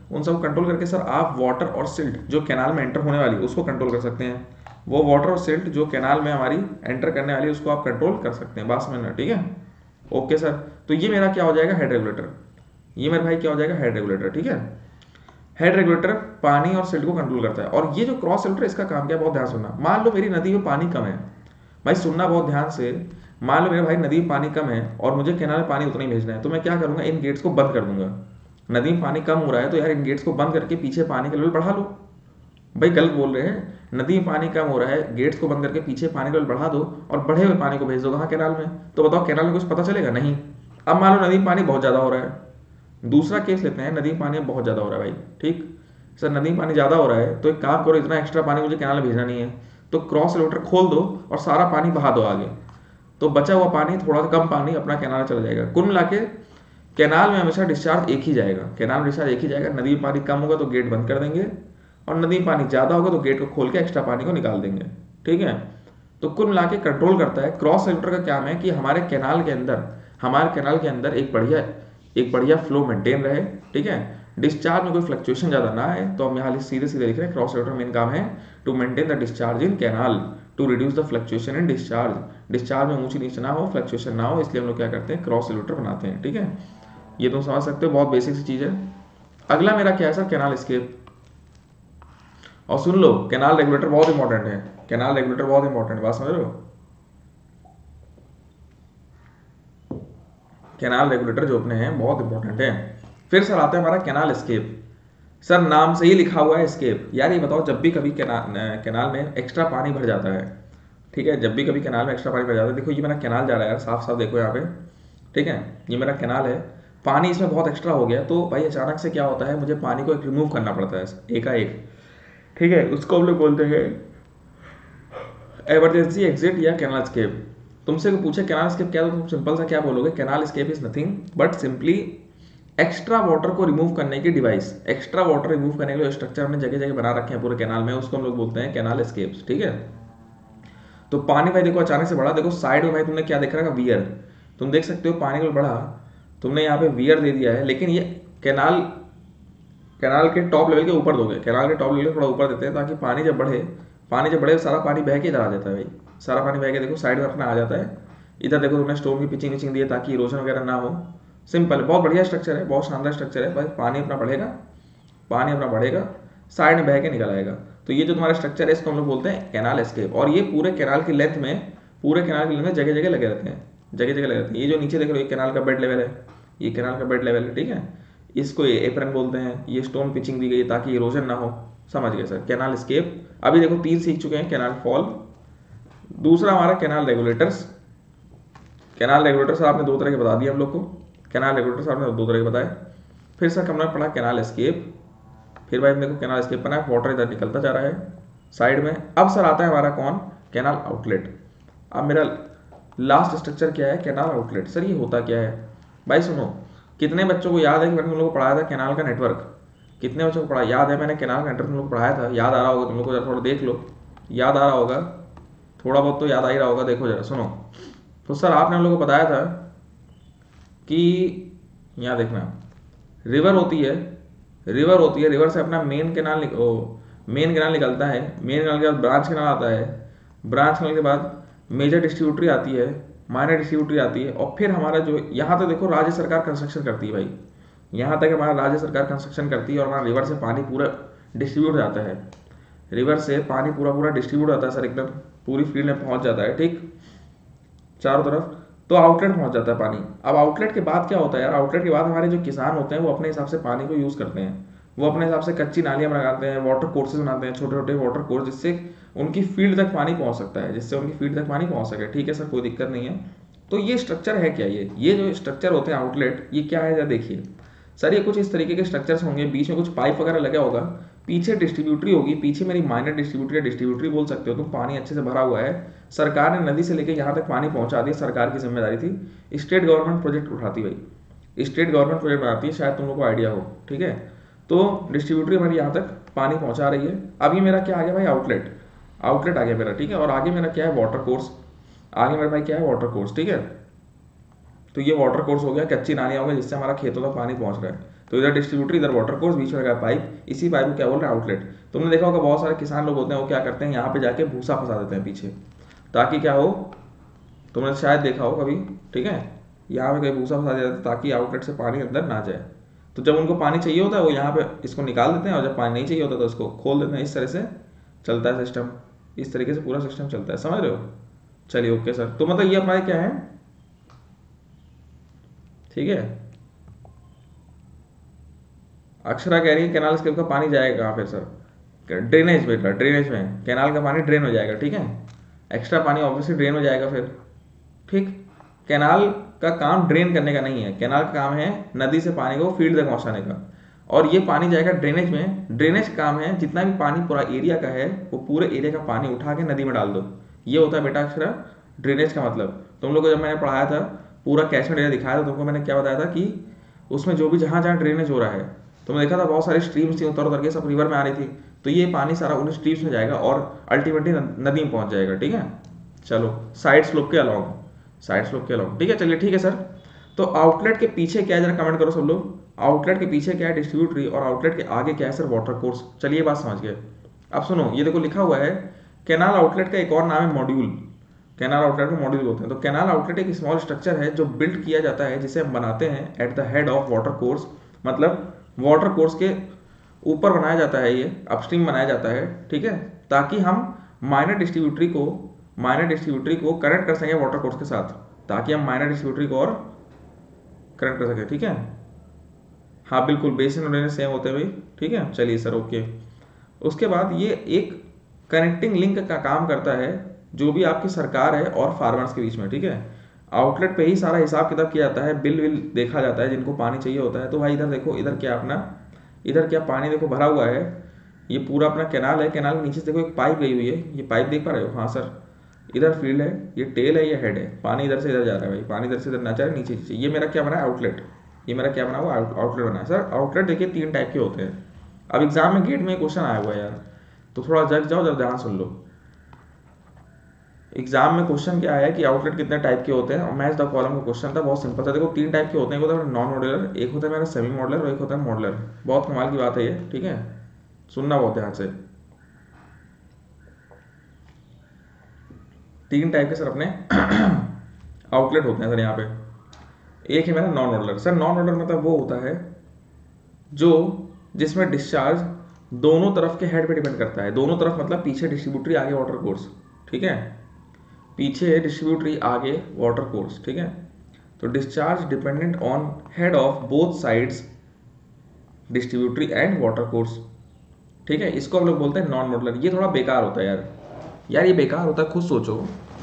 उन सब कंट्रोल करके सर आप वाटर और सिल्ट जो कैनाल में एंटर होने वाली है उसको कंट्रोल कर सकते हैं। वो वाटर और सिल्ट जो कैनाल में हमारी एंटर करने वाली है उसको आप कंट्रोल कर सकते हैं। बात समझ में, ठीक है। ओके सर, तो ये मेरा क्या हो जाएगा, हेड रेगुलेटर। ये मेरे भाई क्या हो जाएगा, हेड रेगुलेटर, ठीक है। हेड रेगुलेटर पानी और सिल्ट को कंट्रोल करता है। और ये जो क्रॉस रेगुलेटर, इसका काम क्या है, बहुत ध्यान सुनना। मान लो मेरी नदी में पानी कम है, भाई सुनना बहुत ध्यान से। मान लो मेरे भाई नदी में पानी कम है और मुझे कैनाल में पानी उतना ही भेजना है, तो मैं क्या करूंगा, इन गेट्स को बंद कर दूंगा। नदी में पानी कम हो रहा है तो यार इन गेट्स को बंद करके पीछे पानी का लेवल बढ़ा लो। भाई गलत बोल रहे हैं, नदी में पानी कम हो रहा है, गेट्स को बंद करके पीछे पानी का लेवल बढ़ा दो और बढ़े हुए पानी को भेज दो कहाँ, कैनाल में। तो बताओ कैनाल में कुछ पता चलेगा, नहीं। अब मान लो नदी में पानी बहुत ज़्यादा हो रहा है, दूसरा केस लेते हैं, नदी में पानी बहुत ज़्यादा हो रहा है भाई, ठीक। सर नदी में पानी ज़्यादा हो रहा है तो एक काम करो, इतना एक्स्ट्रा पानी मुझे कैनाल में भेजना नहीं है, तो क्रॉस रेगुलेटर खोल दो और सारा पानी बहा दो आगे। तो बचा हुआ पानी, थोड़ा कम पानी अपना कैनाल चला जाएगा। कुल मिला के कैनाल में हमेशा डिस्चार्ज एक ही जाएगा, कैनाल में डिस्चार्ज एक ही जाएगा। नदी में पानी कम होगा तो गेट बंद कर देंगे, और नदी में पानी ज़्यादा होगा तो गेट को खोल के एक्स्ट्रा पानी को निकाल देंगे, ठीक है। तो कुल मिला के कंट्रोल करता है। क्रॉस रेगुलेटर का काम है कि हमारे कैनाल के अंदर हमारे कैनाल के अंदर एक बढ़िया एक बढ़िया फ्लो मेंटेन रहे, ठीक है। डिस्चार्ज में कोई फ्लक्चुएशन ज़्यादा ना आए। तो हम यहाँ सीधे सीधे लिख रहे हैं, क्रॉस रेगुलेटर मेन काम है to maintain the discharge in canal, to reduce the fluctuation in discharge. Discharge में ऊंची नीचे ना हो, फ्लक्चुएशन ना हो, इसलिए हम लोग क्या करते हैं, क्रॉस रेगुलेटर बनाते हैं, ठीक है। ये तुम समझ सकते हो, बहुत बेसिक सी चीज़ है। अगला मेरा क्या है सर, कैनाल एस्केप। और सुन लो, कैनाल रेगुलेटर बहुत इंपॉर्टेंट है, कैनाल रेगुलेटर बहुत इंपॉर्टेंट है, बात समझ रहे हो। कैनाल रेगुलेटर जो अपने हैं बहुत इंपॉर्टेंट है। फिर सर आता है हमारा कैनाल एस्केप। सर नाम से ही लिखा हुआ है एस्केप। यार ये बताओ, जब भी कभी कैनाल कैनाल में एक्स्ट्रा पानी भर जाता है, ठीक है, जब भी कभी कैनाल में एक्स्ट्रा पानी भर जाता है, देखो ये मेरा कैनाल जा रहा है यार, साफ साफ देखो यहाँ पे, ठीक है, ये मेरा कैनाल है, पानी इसमें बहुत एक्स्ट्रा हो गया, तो भाई अचानक से क्या होता है, मुझे पानी को एक रिमूव करना पड़ता है एकाएक, ठीक है। उसको हम लोग बोलते हैं इमरजेंसी एग्जिट या कैनाल एस्केप। तुमसे पूछे कैनाल एस्केप क्या, तो तुम सिंपल सा क्या बोलोगे, canal escape is nothing but simply extra water को रिमूव करने की डिवाइस। एक्स्ट्रा वाटर रिमूव करने के लिए स्ट्रक्चर हमने जगह जगह बना रखे हैं पूरे कैनाल में, उसको हम लोग बोलते हैं कैनाल एस्केप्स, ठीक है। तो पानी भाई देखो अचानक से बढ़ा, देखो साइड में भाई तुमने क्या देख रहा है, वियर, तुम देख सकते हो पानी को बढ़ा, तुमने यहाँ पे वियर दे दिया है, लेकिन ये कैनाल कैनाल के टॉप लेवल के ऊपर दोगे, कैनाल के टॉप लेवल थोड़ा ऊपर देते हैं ताकि पानी जब बढ़े पानी जब बढ़े सारा पानी बह के इधर आ जाता है भाई, सारा पानी बह के देखो साइड में अपना आ जाता है। इधर देखो तुमने स्टोन की पिचिंग विचिंग दी है ताकि इरोजन वगैरह ना हो। सिंपल, बहुत बढ़िया स्ट्रक्चर है, बहुत शानदार स्ट्रक्चर है भाई। पानी अपना बढ़ेगा पानी अपना बढ़ेगा साइड में बह के निकल आएगा। तो ये जो तुम्हारा स्ट्रक्चर है इसको हम लोग बोलते हैं कैनाल एस्केप। और ये पूरे कैनाल की लेंथ में पूरे कैनाल की लेंथ में जगह जगह लगे रहते हैं, जगह जगह लगे रहते हैं। ये जो नीचे देख रहे हो ये कैनाल का बेड लेवल है, ये कैनाल का बेड लेवल है, ठीक है। इसको एप्रन बोलते हैं। ये स्टोन पिचिंग दी गई ताकि इरोजन ना हो, समझ गए सर। कैनाल एस्केप अभी देखो तीन सीख चुके हैं, कैनाल फॉल। दूसरा हमारा कैनाल रेगुलेटर्स। कैनाल रेगुलेटर्स आपने दो तरह के बता दिए हम लोग को, कैनाल रेगुलेटर्स आपने दो तरह के बताए। फिर सर हमने पढ़ा कैनाल एस्केप। फिर भाई देखो कैनाल एस्केप बना, वाटर इधर निकलता जा रहा है साइड में। अब सर आता है हमारा कौन, कैनाल आउटलेट। अब मेरा लास्ट स्ट्रक्चर क्या है, कैनाल आउटलेट। सर ये होता क्या है भाई, सुनो, कितने बच्चों को याद है कि मैंने तुम लोगों को पढ़ाया था कैनाल का नेटवर्क, कितने बच्चों को पढ़ा याद है, मैंने कैनाल का नेटवर्क तुम लोग को पढ़ाया था, याद आ रहा होगा तुम लोग को, जरा थोड़ा देख लो, याद आ रहा होगा, थोड़ा बहुत तो याद आ ही रहा होगा। देखो जरा सुनो, तो सर आपने हम लोग को बताया था कि यहाँ देखना, रिवर होती है रिवर होती है रिवर से अपना मेन कैनाल मेन कैनाल निकलता है, मेन कैनाल के बाद ब्रांच कैनाल आता है, ब्रांच कैनाल के बाद मेजर डिस्ट्रीब्यूटरी आती है, माइनर डिस्ट्रीब्यूटरी आती है, और फिर हमारा जो यहाँ तक देखो राज्य सरकार कंस्ट्रक्शन करती है भाई, यहाँ तक हमारा राज्य सरकार कंस्ट्रक्शन करती है, और हमारा रिवर से पानी पूरा डिस्ट्रीब्यूट जाता है, रिवर से पानी पूरा पूरा डिस्ट्रीब्यूट आता है सर, एकदम पूरी फील्ड में पहुँच जाता है, ठीक, चारों तरफ। तो आउटलेट पहुंच जाता है पानी। अब आउटलेट के बाद क्या होता है यार, आउटलेट के बाद हमारे जो किसान होते हैं वो अपने हिसाब से पानी को यूज़ करते हैं, वो अपने हिसाब से कच्ची नालियाँ बनाते हैं, वाटर कोर्सेज बनाते हैं, छोटे छोटे वाटर कोर्स, जिससे उनकी फील्ड तक पानी पहुंच सकता है, जिससे उनकी फील्ड तक पानी पहुंच सके, ठीक है सर, कोई दिक्कत नहीं है। तो ये स्ट्रक्चर है क्या, ये ये जो स्ट्रक्चर होते हैं आउटलेट, ये क्या है जरा देखिए सर, ये कुछ इस तरीके के स्ट्रक्चर्स होंगे, बीच में कुछ पाइप वगैरह लगा होगा, पीछे डिस्ट्रीब्यूटरी होगी, पीछे मेरी माइनर डिस्ट्रीब्यूटरी या डिस्ट्रीब्यूटरी बोल सकते हो तुम, पानी अच्छे से भरा हुआ है, सरकार ने नदी से लेकर यहाँ तक पानी पहुँचा दिया, सरकार की जिम्मेदारी थी। स्टेट गवर्नमेंट प्रोजेक्ट उठाती भाई, स्टेट गवर्नमेंट प्रोजेक्ट बनाती है, शायद तुम लोग को आइडिया हो, ठीक है। तो डिस्ट्रीब्यूटरी हमारी यहाँ तक पानी पहुँचा रही है। अभी मेरा क्या आ गया भाई, आउटलेट आउटलेट आ गया मेरा, ठीक है। और आगे मेरा क्या है, वाटर कोर्स, आगे मेरा भाई क्या है, वाटर कोर्स, ठीक है। तो ये वाटर कोर्स हो गया, कच्ची नालियाँ हो गई जिससे हमारा खेतों तक पानी पहुँच रहा है। तो इधर डिस्ट्रीब्यूटर, इधर वाटर कोर्स, बीच में लगा पाइप, इसी पाइप को क्या बोल रहे हैं आउटलेट। तुमने देखा होगा बहुत सारे किसान लोग होते हैं वो क्या करते हैं, यहाँ पे जाके भूसा फंसा देते हैं पीछे, ताकि क्या हो, तुमने शायद देखा हो कभी, ठीक है, यहाँ पे कहीं भूसा फंसा दिया जाता है ताकि आउटलेट से पानी अंदर ना जाए। तो जब उनको पानी चाहिए होता है वो यहाँ पे इसको निकाल देते हैं, और जब पानी नहीं चाहिए होता तो इसको खोल देते हैं। इस तरह से चलता है सिस्टम, इस तरीके से पूरा सिस्टम चलता है, समझ रहे हो। चलिए ओके सर, तो मतलब ये हमारे क्या है, ठीक है। अक्षरा कह रही है कैनाल स्क्रिप्ट का पानी जाएगा कहाँ फिर सर, ड्रेनेज बेटा, ड्रेनेज में कैनाल का पानी ड्रेन हो जाएगा, ठीक है, एक्स्ट्रा पानी ऑब्वियसली ड्रेन हो जाएगा फिर, ठीक। कैनाल का काम ड्रेन करने का नहीं है, कैनाल का काम है नदी से पानी को फील्ड तक पहुंचाने का, और ये पानी जाएगा ड्रेनेज में। ड्रेनेज का काम है जितना भी पानी पूरा एरिया का है वो पूरे एरिया का पानी उठा के नदी में डाल दो, ये होता है बेटा अक्षरा ड्रेनेज का मतलब। तुम लोग को जब मैंने पढ़ाया था पूरा कैचमेंट एरिया दिखाया था तुमको, मैंने क्या बताया था कि उसमें जो भी जहाँ जहाँ ड्रेनेज हो रहा है, तुमने देखा था बहुत सारी स्ट्रीम्स थी उतर उतर के सब रिवर में आ रही थी, तो ये पानी सारा उन स्ट्रीम्स में जाएगा और अल्टीमेटली नदी में पहुंच जाएगा, ठीक है। चलो साइड स्लोप के अलॉन्ग, साइड स्लोप के अलॉन्ग, ठीक है। चलिए ठीक है सर, तो आउटलेट के पीछे क्या है जरा कमेंट करो सब लोग, आउटलेट के पीछे क्या है डिस्ट्रीब्यूटरी, और आउटलेट के आगे क्या है सर वाटर कोर्स। चलिए बात समझ गए। अब सुनो, ये देखो लिखा हुआ है कैनाल आउटलेट का एक और नाम है मॉड्यूल, कैनाल आउटलेट को मॉड्यूल बोलते हैं। तो कैनाल आउटलेट एक स्मॉल स्ट्रक्चर है जो बिल्ड किया जाता है, जिसे हम बनाते हैं at the head of water course, मतलब वाटर कोर्स के ऊपर बनाया जाता है, ये अपस्ट्रीम बनाया जाता है, ठीक है, ताकि हम माइनर डिस्ट्रीब्यूटरी को माइनर डिस्ट्रीब्यूटरी को कनेक्ट कर सकें वाटर कोर्स के साथ, ताकि हम माइनर डिस्ट्रीब्यूटरी को और कनेक्ट कर सकें, ठीक है। हाँ बिल्कुल, बेसिन और ड्रेनेज सेम होते हैं भाई, ठीक है। चलिए सर ओके। उसके बाद ये एक कनेक्टिंग लिंक का काम करता है जो भी आपकी सरकार है और फार्मर्स के बीच में, ठीक है। आउटलेट पे ही सारा हिसाब किताब किया जाता है, बिल विल देखा जाता है जिनको पानी चाहिए होता है। तो भाई इधर देखो, इधर क्या अपना, इधर क्या पानी देखो भरा हुआ है, ये पूरा अपना कैनाल है, कैनाल के नीचे से देखो एक पाइप गई हुई है, ये पाइप देख पा रहे हो, हाँ सर। इधर फील्ड है, ये टेल है, ये हेड है, पानी इधर से इधर जा रहा है भाई, पानी इधर से इधर ना जा रहा है, नीचे नीचे। ये मेरा क्या बना है आउटलेट, ये मेरा क्या बना हुआ आउटलेट बना है सर। आउटलेट देखिए तीन टाइप के होते हैं। अब एग्जाम में गेट में क्वेश्चन आया हुआ है यार, तो थोड़ा जग जाओ, जब ध्यान सुन लो। एग्जाम में क्वेश्चन क्या है कि आउटलेट कितने टाइप के होते हैं, और मैच द कॉलम का क्वेश्चन था, बहुत सिंपल था। देखो तीन टाइप के होते हैं, एक होता है नॉन मॉड्यूलर, एक होता है मेरा सेमी मॉड्यूलर, और एक होता है मॉड्यूलर। बहुत कमाल की बात है ये, ठीक है, सुनना बहुत ध्यान से। तीन टाइप के सर अपने आउटलेट होते हैं सर यहाँ पे। एक है मेरा non modular. Sir non modular मतलब वो होता है जो जिसमें डिस्चार्ज दोनों तरफ के हेड पे डिपेंड करता है। दोनों तरफ मतलब पीछे डिस्ट्रीब्यूटरी, आगे वाटर कोर्स, ठीक है, पीछे डिस्ट्रीब्यूटरी आगे वाटर कोर्स, ठीक है। तो discharge dependent on head of both sides distributary and water course, ठीक है। इसको हम लोग बोलते हैं नॉन मॉड्यूलर। ये थोड़ा बेकार होता है यार, यार ये बेकार होता है, खुद सोचो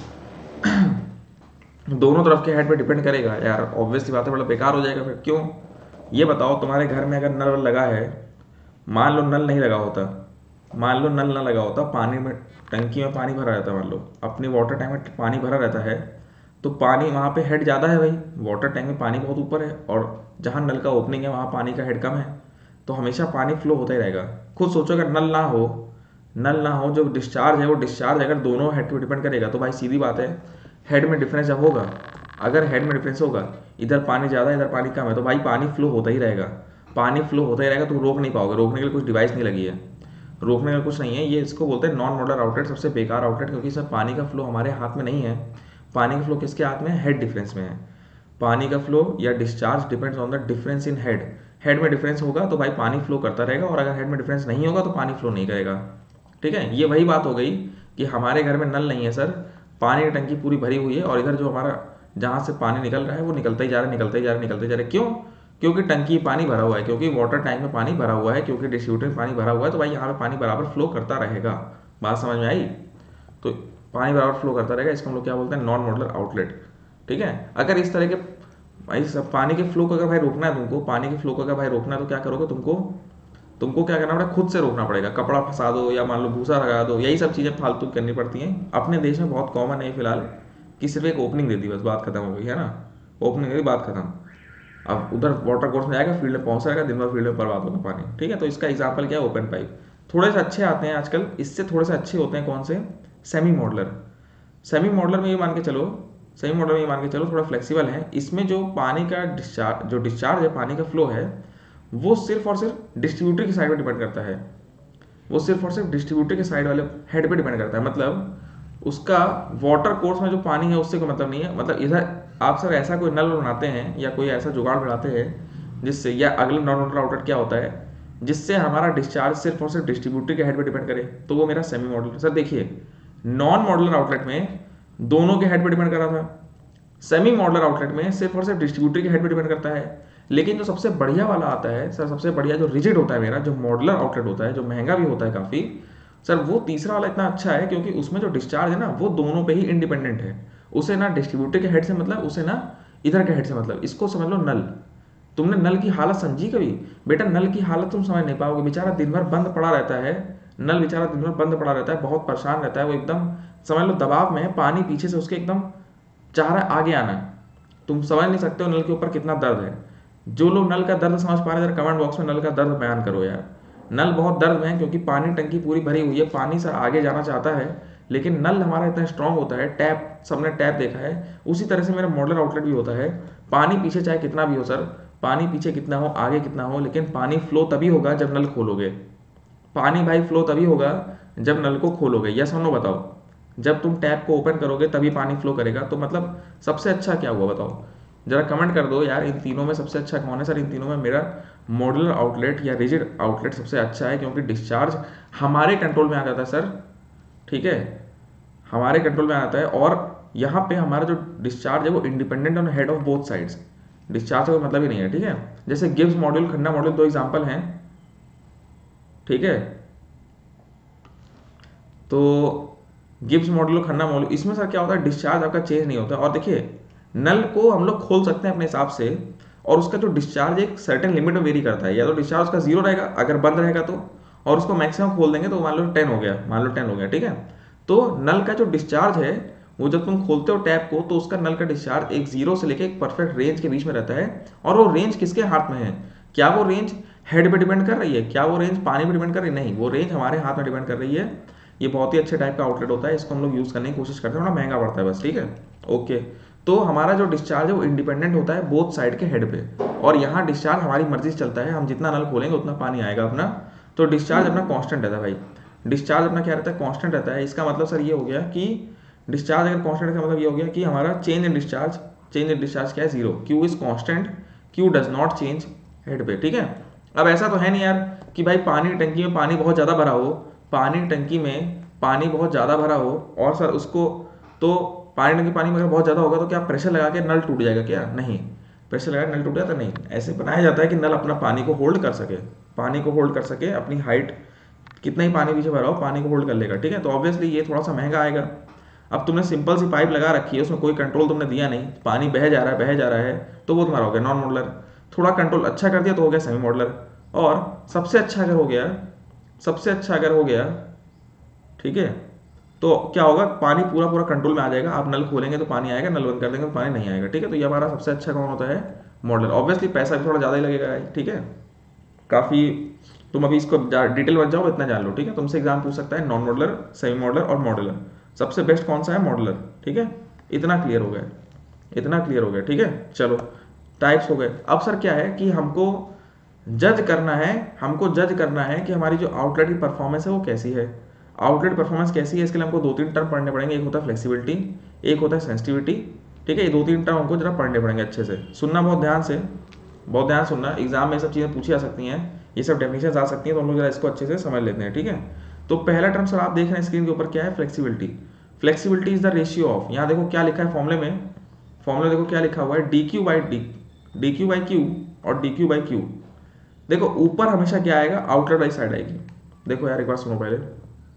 दोनों तरफ के हेड पे डिपेंड करेगा यार, ऑब्वियसली बात है, बड़ा बेकार हो जाएगा फिर। क्यों ये बताओ, तुम्हारे घर में अगर नल लगा है, मान लो नल नहीं लगा होता, मान लो नल ना लगा होता, पानी में टंकी में पानी भरा रहता, मान लो अपनी वाटर टैंक में पानी भरा रहता है, तो पानी वहाँ पे हेड ज़्यादा है भाई, वाटर टैंक में पानी बहुत ऊपर है, और जहाँ नल का ओपनिंग है वहाँ पानी का हेड कम है, तो हमेशा पानी फ्लो होता ही रहेगा। खुद सोचो अगर नल ना हो, नल ना हो, जो डिस्चार्ज है वो डिस्चार्ज अगर दोनों हेड पे डिपेंड करेगा, तो भाई सीधी बात है हेड में डिफरेंस जब होगा, अगर हेड में डिफरेंस होगा, इधर पानी ज़्यादा इधर पानी कम है, तो भाई पानी फ्लो होता ही रहेगा, पानी फ्लो होता ही रहेगा, तो रोक नहीं पाओगे। रोकने के लिए कुछ डिवाइस नहीं लगी है, रोकने का कुछ नहीं है। ये इसको बोलते हैं नॉन मॉड्यूलर आउटलेट, सबसे बेकार आउटलेट, क्योंकि सर पानी का फ्लो हमारे हाथ में नहीं है। पानी का फ्लो किसके हाथ में है, हेड डिफरेंस में है। पानी का फ्लो या discharge depends on the difference in head. Head में डिफरेंस होगा तो भाई पानी फ्लो करता रहेगा, और अगर हेड में डिफरेंस नहीं होगा तो पानी फ्लो नहीं करेगा, ठीक है। ये वही बात हो गई कि हमारे घर में नल नहीं है सर, पानी की टंकी पूरी भरी हुई है, और इधर जो हमारा जहाँ से पानी निकल रहा है वो निकलता ही जा रहा है, निकलता ही जा रहा है, निकलता ही जा रहा है। क्यों? क्योंकि टंकी पानी भरा हुआ है, क्योंकि वाटर टैंक में पानी भरा हुआ है, क्योंकि डिस्ट्रीब्यूटर में पानी भरा हुआ है, तो भाई यहाँ पे पानी बराबर फ्लो करता रहेगा। बात समझ में आई? तो पानी बराबर फ्लो करता रहेगा, इसको हम लोग क्या बोलते हैं, नॉन मॉड्यूलर आउटलेट, ठीक है। अगर इस तरह के भाई सब पानी के फ्लो को अगर भाई रोकना है तुमको, पानी के फ्लो को अगर भाई रोकना है तो क्या करोगे, तुमको तुमको क्या करना पड़ेगा, खुद से रोकना पड़ेगा। कपड़ा फंसा दो या मान लो भूसा लगा दो, यही सब चीज़ें फालतू करनी पड़ती हैं। अपने देश में बहुत कॉमन है फिलहाल कि सिर्फ एक ओपनिंग दे दी, बस बात खत्म हो गई, है ना, ओपनिंग दे दी, बात खत्म। अब उधर वाटर कोर्स में जाएगा, फील्ड में पहुंच जाएगा, दिन भर फील्ड में बर्बाद होगा पानी, ठीक है। तो इसका एग्जाम्पल क्या है, ओपन पाइप। थोड़े से अच्छे आते हैं आजकल, इससे थोड़े से अच्छे होते हैं कौन से, सेमी मॉडलर। सेमी मॉडलर में ये मान के चलो, सेमी मॉडलर में ये मान के चलो थोड़ा फ्लेक्सिबल है। इसमें जो पानी का डिस्चार्ज जो डिस्चार्ज है, पानी का फ्लो है, वो सिर्फ और सिर्फ डिस्ट्रीब्यूटर की साइड पर डिपेंड करता है, वो सिर्फ और सिर्फ डिस्ट्रीब्यूटर के साइड वाले हेड पे डिपेंड करता है। मतलब उसका वाटर कोर्स में जो पानी है उससे कोई मतलब नहीं है। मतलब इधर आप सर ऐसा कोई नल बनाते हैं या कोई ऐसा जुगाड़ बनाते हैं जिससे, या अगले नॉन मॉडुलर आउटलेट क्या होता है जिससे हमारा डिस्चार्ज सिर्फ और सिर्फ डिस्ट्रीब्यूटर के हेड पे डिपेंड करे, तो वो मेरा सेमी मॉडुलर। सर देखिए नॉन मॉडुलर आउटलेट में दोनों के हेड पे डिपेंड कर रहा था, सेमी मॉडुलर आउटलेट में सिर्फ और सिर्फ डिस्ट्रीब्यूटर के हेड पे डिपेंड करता है। लेकिन जो सबसे बढ़िया वाला आता है सर, सबसे बढ़िया जो रिजिड होता है मेरा, जो मॉडुलर आउटलेट होता है, जो महंगा भी होता है काफ़ी सर, वो तीसरा वाला इतना अच्छा है क्योंकि उसमें जो डिस्चार्ज है ना वो दोनों पे ही इंडिपेंडेंट है। उसे ना डिस्ट्रीब्यूटर के हेड से मतलब, उसे ना इधर के हेड से मतलब। इसको समझ लो नल। तुमने नल की हालत समझी कभी? बेटा नल की हालत तुम समझ नहीं पाओगे। बेचारा दिन भर बंद पड़ा रहता है, नल बेचारा दिन भर बंद पड़ा रहता है, बहुत परेशान रहता है वो, एकदम समझ लो दबाव में, पानी पीछे से उसके एकदम चाह रहा है आगे आना। तुम समझ नहीं सकते हो नल के ऊपर कितना दर्द है। जो लोग नल का दर्द समझ पा रहे हैं कमेंट बॉक्स में नल का दर्द बयान करो यार। नल बहुत दर्द में है क्योंकि पानी टंकी पूरी भरी हुई है, पानी सर आगे जाना चाहता है, लेकिन नल हमारा इतना स्ट्रांग होता है। टैप, सबने टैप देखा है, उसी तरह से मेरा मॉडुलर आउटलेट भी होता है। पानी पीछे चाहे कितना भी हो सर, पानी पीछे कितना हो, आगे कितना हो, लेकिन पानी फ्लो तभी होगा जब नल खोलोगे। पानी भाई फ्लो तभी होगा जब नल को खोलोगे। यस और नो बताओ? जब तुम टैप को ओपन करोगे तभी पानी फ्लो करेगा। तो मतलब सबसे अच्छा क्या हुआ बताओ? जरा कमेंट कर दो यार, इन तीनों में सबसे अच्छा कौन है? सर इन तीनों में मेरा मॉडुलर आउटलेट या रिजिड आउटलेट सबसे अच्छा है क्योंकि डिस्चार्ज हमारे कंट्रोल में आ जाता है सर। ठीक है, हमारे कंट्रोल में आ जाता है, और यहाँ पे हमारा जो डिस्चार्ज है वो independent on head of both sides. Discharge का मतलब ही नहीं है। ठीक है, जैसे गिब्स मॉड्यूल, खन्ना मॉड्यूल, दो एग्जाम्पल हैं। ठीक है, तो गिब्स मॉड्यूल, खन्ना मॉड्यूल, इसमें सर क्या होता है डिस्चार्ज आपका चेंज नहीं होता। और देखिए नल को हम लोग खोल सकते हैं अपने हिसाब से, और उसका जो डिस्चार्ज एक सर्टेन लिमिट में वेरी करता है। या तो डिस्चार्ज उसका जीरो रहेगा अगर बंद रहेगा तो, और उसको मैक्सिमम खोल देंगे तो मान लो टेन हो गया, मान लो टेन हो गया। ठीक है, तो नल का जो डिस्चार्ज है वो जब तुम खोलते हो टैप को तो उसका नल का डिस्चार्ज एक जीरो से लेकर एक परफेक्ट रेंज के बीच में रहता है। और वो रेंज किसके हाथ में है? क्या वो रेंज हेड पे डिपेंड कर रही है? क्या वो रेंज पानी पे डिपेंड कर रही है? नहीं, वो रेंज हमारे हाथ में डिपेंड कर रही है। ये बहुत ही अच्छे टाइप का आउटलेट होता है, इसको हम लोग यूज़ करने की कोशिश करते हैं, थोड़ा महंगा पड़ता है बस। ठीक है, ओके। तो हमारा जो डिस्चार्ज है वो इंडिपेंडेंट होता है बोथ साइड के हेड पे, और यहाँ डिस्चार्ज हमारी मर्जी से चलता है, हम जितना नल खोलेंगे उतना पानी आएगा अपना। तो डिस्चार्ज अपना कांस्टेंट रहता है भाई, डिस्चार्ज अपना क्या रहता है? कांस्टेंट रहता है। इसका मतलब सर ये हो गया कि डिस्चार्ज अगर कांस्टेंट का मतलब ये हो गया कि हमारा change in discharge, change in discharge क्या है? Zero. Q is constant, Q does not change head पे। ठीक है, अब ऐसा तो है नहीं यार कि भाई पानी टंकी में पानी बहुत ज़्यादा भरा हो, पानी टंकी में पानी बहुत ज़्यादा भरा हो और सर उसको, तो पानी टंकी पानी में अगर बहुत ज़्यादा होगा तो क्या प्रेशर लगा के नल टूट जाएगा क्या? नहीं, प्रेशर लगा नल टूट जाता नहीं। ऐसे बनाया जाता है कि नल अपना पानी को होल्ड कर सके, पानी को होल्ड कर सके, अपनी हाइट कितना ही पानी पीछे भरा हो पानी को होल्ड कर लेगा। ठीक है, तो ऑब्वियसली ये थोड़ा सा महंगा आएगा। अब तुमने सिंपल सी पाइप लगा रखी है, उसमें कोई कंट्रोल तुमने दिया नहीं, पानी बह जा रहा है बह जा रहा है, तो वो तुम्हारा हो गया नॉन मॉडुलर। थोड़ा कंट्रोल अच्छा कर दिया तो हो गया सेमी मॉडुलर। और सबसे अच्छा अगर हो गया, सबसे अच्छा अगर हो गया, ठीक है, तो क्या होगा? पानी पूरा पूरा कंट्रोल में आ जाएगा। आप नल खोलेंगे तो पानी आएगा, नल बंद कर देंगे तो पानी नहीं आएगा। ठीक है, तो ये हमारा सबसे अच्छा कौन होता है? मॉडुलर। ऑब्वियसली पैसा भी थोड़ा ज़्यादा ही लगेगा। ठीक है, काफ़ी, तुम अभी इसको डिटेल मत जाओ, इतना जान लो। ठीक है, तुमसे एग्जाम पूछ सकता है नॉन मॉडुलर, सेमी मॉडुलर और मॉडुलर, सबसे बेस्ट कौन सा है? मॉडुलर। ठीक है, इतना क्लियर हो गया, इतना क्लियर हो गया। ठीक है, चलो टाइप्स हो गए। अब सर क्या है कि हमको जज करना है, हमको जज करना है कि हमारी जो आउटलेट की परफॉर्मेंस है वो कैसी है। आउटलेट परफॉर्मेंस कैसी है इसके लिए हमको दो तीन टर्म पढ़ने पड़ेंगे। एक होता है फ्लेक्सिबिलिटी, एक होता है सेंसिटिविटी। ठीक है, ये दो तीन टर्म हमको जरा पढ़ने पड़ेंगे अच्छे से। सुनना बहुत ध्यान से, बहुत ध्यान सुनना, एग्जाम में सब चीज़ें पूछी जा सकती हैं, ये सब डेफिनेशन आ सकती हैं, तो हम लोग जरा इसको अच्छे से समझ लेते हैं। ठीक है, तो पहला टर्म सर आप देख रहे हैं स्क्रीन के ऊपर क्या है? Flexibility. Flexibility is the ratio of, यहाँ देखो क्या लिखा है फॉर्मूले में, फॉर्मूला देखो क्या लिखा हुआ है, D Q by D, D Q by Q और डी क्यू बाई क्यू। देखो ऊपर हमेशा क्या आएगा? आउटलेट वाली साइड आएगी। देखो यार एक बार सुनो पहले,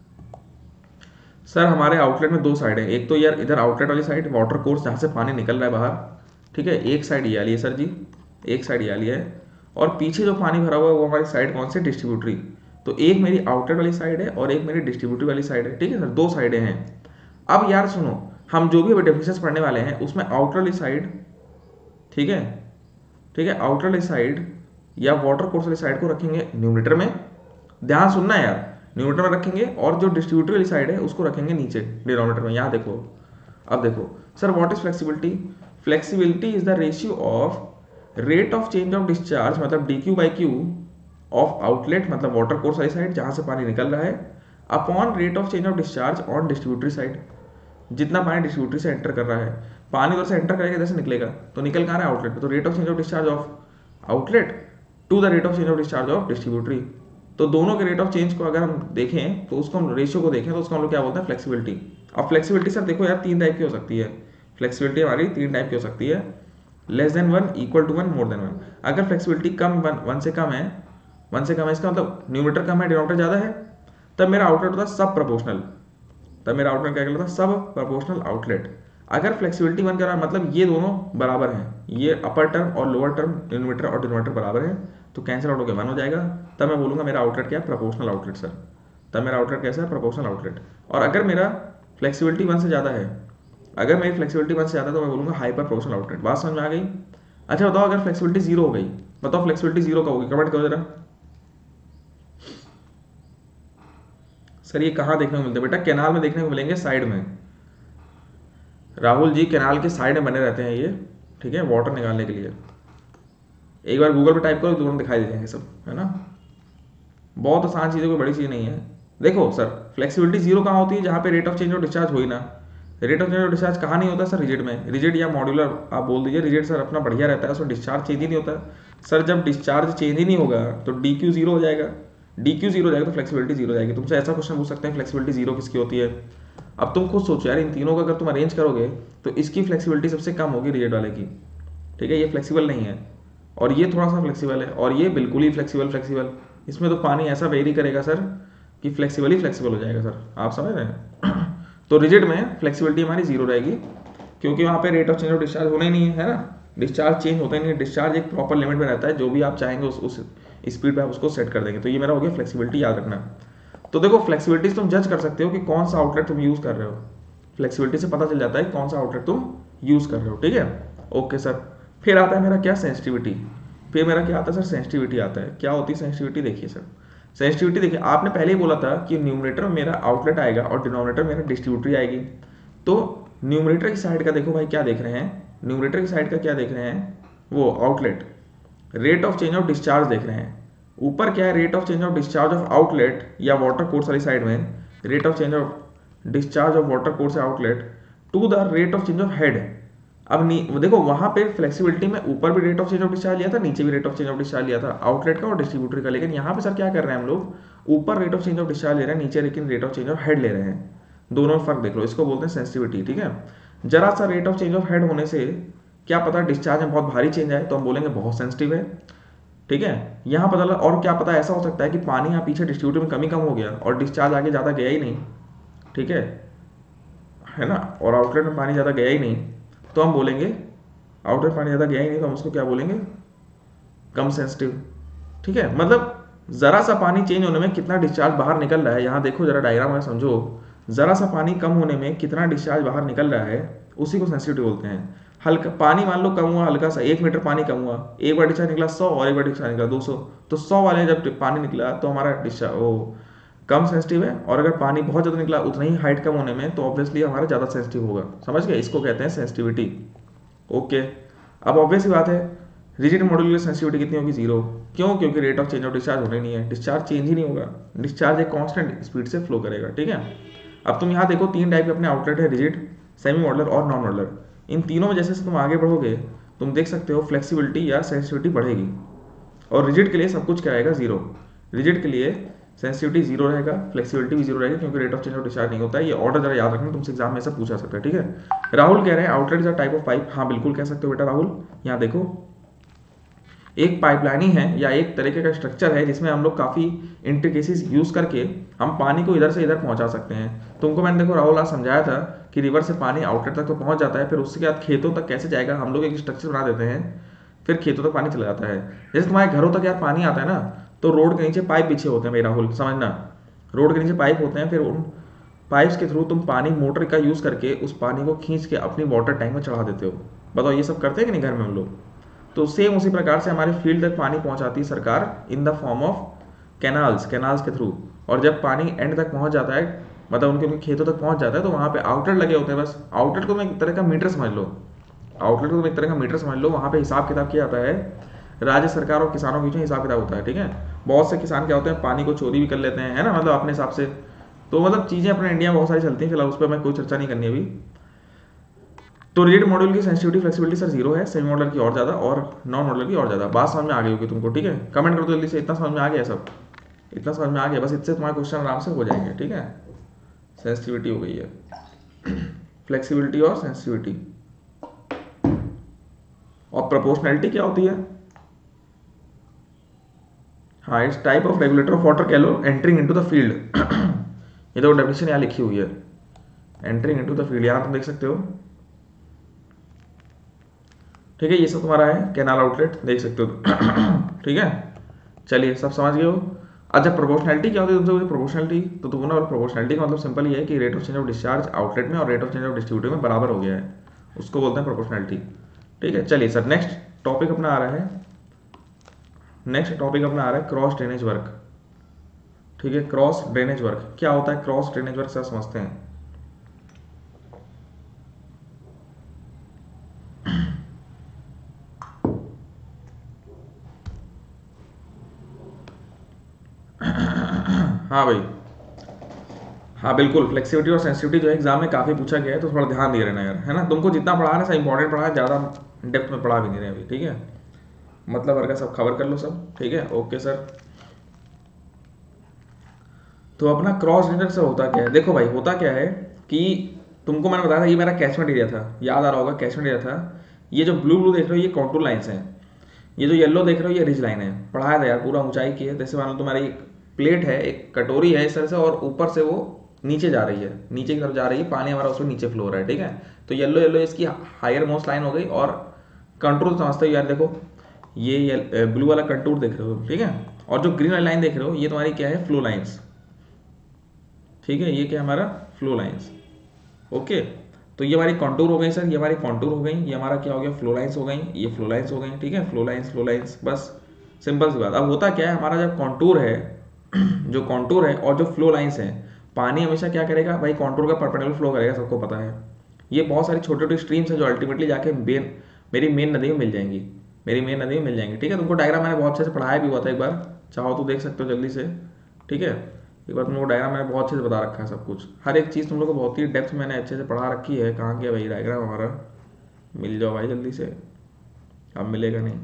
सर हमारे आउटलेट में दो साइड है, एक तो यार इधर आउटलेट वाली साइड वाटर कोर्स जहाँ से पानी निकल रहा है बाहर, ठीक है, एक साइड ये वाली है सर जी, एक साइड ये वाली है, और पीछे जो पानी भरा हुआ है वो हमारी साइड कौन सी? डिस्ट्रीब्यूटरी। तो एक मेरी आउटलेट वाली साइड है और एक मेरी डिस्ट्रीब्यूटरी वाली साइड है। ठीक है सर, दो साइडें हैं। अब यार सुनो, हम जो भी डेफिनेशन पढ़ने वाले हैं उसमें आउटर वाली साइड, ठीक है, ठीक है, आउटर वाली साइड या वाटर कोर्स वाली साइड को रखेंगे न्यूमरेटर में, ध्यान सुनना यार, न्यूमरेटर में रखेंगे, और जो डिस्ट्रीब्यूटर वाली साइड है उसको रखेंगे नीचे डिनोमिनेटर में। यहाँ देखो, अब देखो sir what is flexibility? Flexibility is the ratio of rate of change of discharge मतलब D Q by Q of outlet मतलब वाटर कोर्स वाली साइड जहाँ से पानी निकल रहा है upon rate of change of discharge on distributary side, जितना पानी डिस्ट्रीब्यूटरी से एंटर कर रहा है, पानी उधर से एंटर करेगा इधर से निकलेगा, तो निकल कहाँ रहा है आउटलेट पे, तो rate of change of discharge of outlet to the rate of change of discharge of distributary. तो दोनों के रेट ऑफ चेंज को अगर हम देखें तो उसको हम रेशियो को देखें तो उसको हम लोग क्या बोलते हैं फ्लेक्सिबिलिटी। अब फ्लेक्सिबिलिटी सर देखो यार तीन टाइप की हो सकती है, फ्लेक्सिबिलिटी हमारी तीन टाइप की हो सकती है, less than one, equal to one, more than one. अगर फ्लेक्सिबिलिटी कम वन वन से कम है, वन से कम है इसका मतलब न्यूमरेटर कम है डिनोमिनेटर ज़्यादा है, तब मेरा आउटलेट होता है सब प्रोपोर्शनल, तब मेरा आउटलेट क्या कहलाता है सब प्रोपोर्शनल आउटलेट। अगर फ्लेक्सिबिलिटी वन करा मतलब ये दोनों बराबर हैं, ये अपर टर्म और लोअर टर्म न्यूमरेटर और डिनोमिनेटर बराबर है तो कैंसिल आउट होकर वन हो जाएगा, तब मैं बोलूँगा मेरा आउटलेट क्या है प्रोपोर्शनल आउटलेट सर, तब मेरा आउटलेट कैसा है प्रोपोर्शनल आउटलेट। और अगर मेरा फ्लेक्सिबिलिटी वन से ज़्यादा है, अगर मेरी फ्लेक्सिबिलिटी वन से ज़्यादा तो मैं बोलूँगा हाइपर प्रोपोर्शनल आउटलेट। बात समझ में आ गई? अच्छा बताओ अगर फ्लेक्सिबिलिटी जीरो हो गई, बताओ फ्लेक्सिबिलिटी जीरो का होगी, कमेंट करो जरा। सर ये कहाँ देखने को मिलते हैं बेटा? कैनाल में देखने को मिलेंगे, साइड में। राहुल जी कैनाल के साइड में बने रहते हैं ये, ठीक है, वाटर निकालने के लिए। एक बार गूगल पे टाइप करो तुरंत दिखाई दे जाएंगे सब, है ना। बहुत आसान चीज़ है, कोई बड़ी चीज़ नहीं है। देखो सर फ्लेक्सिबिलिटी जीरो कहाँ होती है? जहाँ पे rate of change of discharge हो ही ना। Rate of change of discharge कहाँ नहीं होता सर? रिजिड में। रिजिड या मॉड्यूलर आप बोल दीजिए, रिजिड सर अपना बढ़िया रहता है, उसमें डिस्चार्ज चेंज ही नहीं होता सर। जब डिस्चार्ज चेंज ही नहीं होगा तो डी क्यू जीरो हो जाएगा, डी क्यू जीरो हो जाएगा तो फ्लेक्सिबिलिटी जीरो हो जाएगी। तुमसे ऐसा क्वेश्चन पूछ सकते हैं फ्लेक्सिबिलिटी जीरो किसकी होती है? अब तुम खुद सोचो यार, इन तीनों को अगर तुम अरेंज करोगे तो इसकी फ्लेक्सिबिलिटी सबसे कम होगी रिजिड वाले की, ठीक है, ये फ्लेक्सिबल नहीं है और ये थोड़ा सा फ्लेक्सिबल है और ये बिल्कुल ही फ्लेक्सिबल फ्लेक्सिबल इसमें तो पानी ऐसा वेरी करेगा सर कि फ्लेक्सिबल ही फ्लेक्सिबल हो जाएगा सर, आप समझ रहे हैं। तो रिजिड में फ्लेक्सिबिलिटी हमारी जीरो रहेगी क्योंकि वहाँ पे rate of change of discharge होना ही नहीं है, है ना, डिस्चार्ज चेंज होता ही नहीं है। डिस्चार्ज एक प्रॉपर लिमिट में रहता है, जो भी आप चाहेंगे उस उस स्पीड पे आप उसको सेट कर देंगे। तो ये मेरा हो गया फ्लेक्सिबिलिटी, याद रखना। तो देखो फ्लेक्सिबिलिटी तुम जज कर सकते हो कि कौन सा आउटलेट तुम यूज़ कर रहे हो, फ्लेक्सिबिलिटी से पता चल जाता है कौन सा आउटलेट तुम यूज़ कर रहे हो, ठीक है। ओके सर, फिर आता है मेरा क्या सेंसिटिविटी, फिर मेरा क्या आता है सर सेंसिटिविटी आता है। क्या होती है सेंसिटिविटी? देखिए सर सेंसिटिविटी देखिए, आपने पहले ही बोला था कि न्यूमरेटर में मेरा आउटलेट आएगा और डिनोमिनेटर मेरा डिस्ट्रीब्यूटरी आएगी। तो न्यूमरेटर की साइड का देखो भाई क्या देख रहे हैं, न्यूमरेटर की साइड का क्या देख रहे हैं, वो outlet rate of change of discharge देख रहे हैं। ऊपर क्या है? Rate of change of discharge of outlet या वाटर कोर्स वाली साइड में rate of change of discharge of water course या outlet to the rate of change of head. अब देखो वहां पे फ्लेक्सिबिलिटी में ऊपर भी rate of change of discharge लिया था, नीचे भी rate of change of discharge लिया था आउटलेट का और डिस्ट्रीब्यूटर का। लेकिन यहाँ पे सर क्या कर रहे हैं हम लोग, ऊपर rate of change of discharge ले रहे हैं, नीचे लेकिन rate of change of head ले रहे हैं। दोनों में फर्क देख लो, इसको बोलते हैं सेंसिटिविटी, ठीक है। जरा सा rate of change of head होने से क्या पता डिस्चार्ज में बहुत भारी चेंज आए तो हम बोलेंगे बहुत सेंसिटिव है, ठीक है। यहाँ पता लगा, और क्या पता ऐसा हो सकता है कि पानी यहाँ पीछे डिस्ट्रीब्यूटर में कमी कम हो गया और डिस्चार्ज आगे ज़्यादा गया ही नहीं, ठीक है है ना, और आउटलेट में पानी ज़्यादा गया ही नहीं, तो हम बोलेंगे आउटलेट पानी ज़्यादा गया ही नहीं तो हम उसको क्या बोलेंगे, कम सेंसिटिव, ठीक है। मतलब ज़रा सा पानी चेंज होने में कितना डिस्चार्ज बाहर निकल रहा है, यहाँ देखो जरा डायग्राम में समझो, ज़रा सा पानी कम होने में कितना डिस्चार्ज बाहर निकल रहा है उसी को सेंसिटिविटी बोलते हैं। हल्का पानी मान लो कम हुआ, हल्का सा एक मीटर पानी कम हुआ, एक बार डिस्चार्ज निकला सौ और एक बार डिस्चार्ज निकला दो सौ, तो सौ वाले जब पानी निकला तो हमारा डिस्चार्ज वो कम सेंसिटिव है, और अगर पानी बहुत ज़्यादा निकला उतना ही हाइट कम होने में तो ऑब्वियसली हमारा ज़्यादा सेंसिटिव होगा। समझ गए, इसको कहते हैं सेंसिटिविटी। ओके, अब ऑब्वियस ही बात है रिजिड मॉड्यूल की सेंसिटिविटी कितनी होगी, जीरो। क्यों? क्योंकि rate of change of discharge होने नहीं है, डिस्चार्ज चेंज ही नहीं होगा, डिस्चार्ज एक कांस्टेंट स्पीड से फ्लो करेगा, ठीक है। अब तुम यहाँ देखो तीन टाइप के अपने आउटलेट है, रिजिड, सेमी मॉडुलर और नॉन मॉडुलर। इन तीनों में जैसे तुम आगे बढ़ोगे तुम देख सकते हो फ्लेक्सिबिलिटी या सेंसिटिविटी बढ़ेगी, और रिजिड के लिए सब कुछ क्या आएगा, जीरो। रिजिड के लिए सेंसिटिविटी जीरो रहेगा, फ्लेक्सिबिलिटी भी जीरो रहेगी क्योंकि rate of change of discharge नहीं होता है। ये ऑर्डर जरा याद रखना, तुमसे एग्जाम में से पूछा सकता है, ठीक है। राहुल कह रहे हैं outlet is a type of pipe, हाँ बिल्कुल कह सकते हो बेटा राहुल। यहाँ देखो एक पाइपलाइन ही है या एक तरीके का स्ट्रक्चर है जिसमें हम लोग काफ़ी इंट्रिकेसीज यूज़ करके हम पानी को इधर से इधर पहुंचा सकते हैं। तुमको मैंने देखो राहुल आज समझाया था कि रिवर से पानी आउटलेट तक तो पहुंच जाता है, फिर उसके बाद खेतों तक कैसे जाएगा, हम लोग एक स्ट्रक्चर बना देते हैं, फिर खेतों तक पानी चला जाता है। जैसे तुम्हारे घरों तक यार पानी आता है ना, तो रोड के नीचे पाइप बिछे होते हैं भाई राहुल, समझना, रोड के नीचे पाइप होते हैं, फिर उन पाइप्स के थ्रू तुम पानी मोटर का यूज़ करके उस पानी को खींच के अपनी वाटर टैंक में चढ़ा देते हो। बताओ ये सब करते हैं कि नहीं घर में हम लोग? तो सेम उसी प्रकार से हमारे फील्ड तक पानी पहुंचाती है सरकार in the form of canals, canals के थ्रू। और जब पानी एंड तक पहुंच जाता है, मतलब उनके उनके खेतों तक पहुंच जाता है, तो वहाँ पे आउटलेट लगे होते हैं। बस आउटलेट को मैं एक तरह का मीटर समझ लो, आउटलेट को तुम एक तरह का मीटर समझ लो, वहाँ पे हिसाब किताब किया जाता है, राज्य सरकार और किसानों के बीच में हिसाब किताब होता है, ठीक है। बहुत से किसान क्या होते हैं, पानी को चोरी भी कर लेते हैं, है ना, मतलब अपने हिसाब से। तो मतलब चीज़ें अपने इंडिया में बहुत सारी चलती हैं, फिलहाल उस पर मैं कोई चर्चा नहीं करनी अभी। तो रिजिड मॉड्यूल की सेंसिटिविटी फ्लेक्सिबिलिटी सर जीरो है, सेमी मॉडल की और ज़्यादा और नॉन मॉडल की और ज़्यादा। बात समझ में आ गई होगी तुमको, ठीक है। कमेंट कर दो जल्दी से, इतना समझ में आ गया सब, इतना समझ में आ गया, बस इससे तुम्हारे क्वेश्चन आराम से हो जाएंगे, ठीक है। सेंसिटिविटी हो गई है, फ्लेक्सिबिलिटी और सेंसिटिविटी। और प्रोपोर्शनैलिटी क्या होती है? हाँ, it's type of regulator of water callow entering into the field. ये तो डेफिनेशन यहाँ लिखी हुई है, एंटरिंग इनटू द फील्ड, यहाँ तुम देख सकते हो, ठीक है। ये सब तुम्हारा है कैनाल आउटलेट, देख सकते हो, ठीक है। चलिए सब समझ गए हो। अच्छा, प्रोपोर्शनैलिटी क्या होती है तुमसे पूछे? प्रोपोर्शनैलिटी तो तुमने बोला, प्रोपोर्शनैलिटी का मतलब सिंपल ये है कि rate of change of discharge outlet में और rate of change of distributor में बराबर हो गया है, उसको बोलते हैं प्रोपोर्शनैलिटी, ठीक है। चलिए सर, नेक्स्ट टॉपिक अपना आ रहा है, नेक्स्ट टॉपिक अपना आ रहा है क्रॉस ड्रेनेज वर्क, ठीक है। क्रॉस ड्रेनेज वर्क क्या होता है? क्रॉस ड्रेनेज वर्क सर समझते हैं। हाँ भाई, हाँ बिल्कुल, फ्लेक्सिबिलिटी और सेंसिटिविटी जो है एग्जाम में काफ़ी पूछा गया है, तो थोड़ा ध्यान दे रहना यार, है ना। तुमको जितना पढ़ा है सब इंपॉर्टेंट पढ़ा है, ज़्यादा डेप्थ में पढ़ा भी नहीं रहे अभी, ठीक है। मतलब वर्ग का सब खबर कर लो सब, ठीक है। ओके सर, तो अपना क्रॉस ड्रेनेज से होता क्या है? देखो भाई, होता क्या है कि तुमको मैंने बताया था, ये मेरा कैचमेंट एरिया था, याद आ रहा होगा, कैचमेंट एरिया था। ये जो ब्लू ब्लू देख रहे हो ये कॉन्टूर लाइन्स हैं, ये जो येलो देख रहे हो ये रिज लाइन है। पढ़ाया था यार, पूरा ऊंचाई की है। जैसे मान लो तुम्हारी एक प्लेट है, एक कटोरी है इस तरह से, और ऊपर से वो नीचे जा रही है, नीचे की तरफ जा रही है, पानी हमारा उसमें नीचे फ्लो हो रहा है, ठीक है। तो येलो येलो इसकी हायर मोस्ट लाइन हो गई, और कंटूर समझते हो यार, देखो ये ब्लू वाला कंटूर देख रहे हो, ठीक है। और जो ग्रीन वाली लाइन देख रहे हो ये तुम्हारी क्या है? फ्लो लाइन्स, ठीक है। ये क्या हमारा? Flow lines, okay. तो ये हमारी कॉन्टूर हो गई सर, ये हमारी कॉन्टूर हो गई, ये हमारा क्या हो गया? फ्लो लाइन्स हो गई, ये फ्लो लाइन्स हो गई, ठीक है। फ्लो लाइन्स फ्लो लाइन्स, बस सिंपल सी बात। अब होता क्या है, हमारा जब कॉन्टूर है, जो कॉन्टूर है और जो फ्लो लाइन्स है, पानी हमेशा क्या करेगा भाई? कॉन्टूर का परपेंडिकुलर फ्लो करेगा, सबको पता है। ये बहुत सारी छोटी छोटी स्ट्रीम्स हैं जो अल्टीमेटली जाके मेन मेरी मेन नदी में मिल जाएंगी, मेरी मेन नदी में मिल जाएंगी, ठीक है। तुमको डायग्राम मैंने बहुत अच्छे से पढ़ाया भी हुआ था एक बार, चाहो तो देख सकते हो जल्दी से, ठीक है। एक बार तुम लोग डायग्राम मैंने बहुत अच्छे से बता रखा है, सब कुछ, हर एक चीज़ तुम लोग को बहुत ही डेप्थ मैंने अच्छे से पढ़ा रखी है। कहाँ गया भाई डायग्राम हमारा? मिल जाओ भाई जल्दी से, अब मिलेगा नहीं,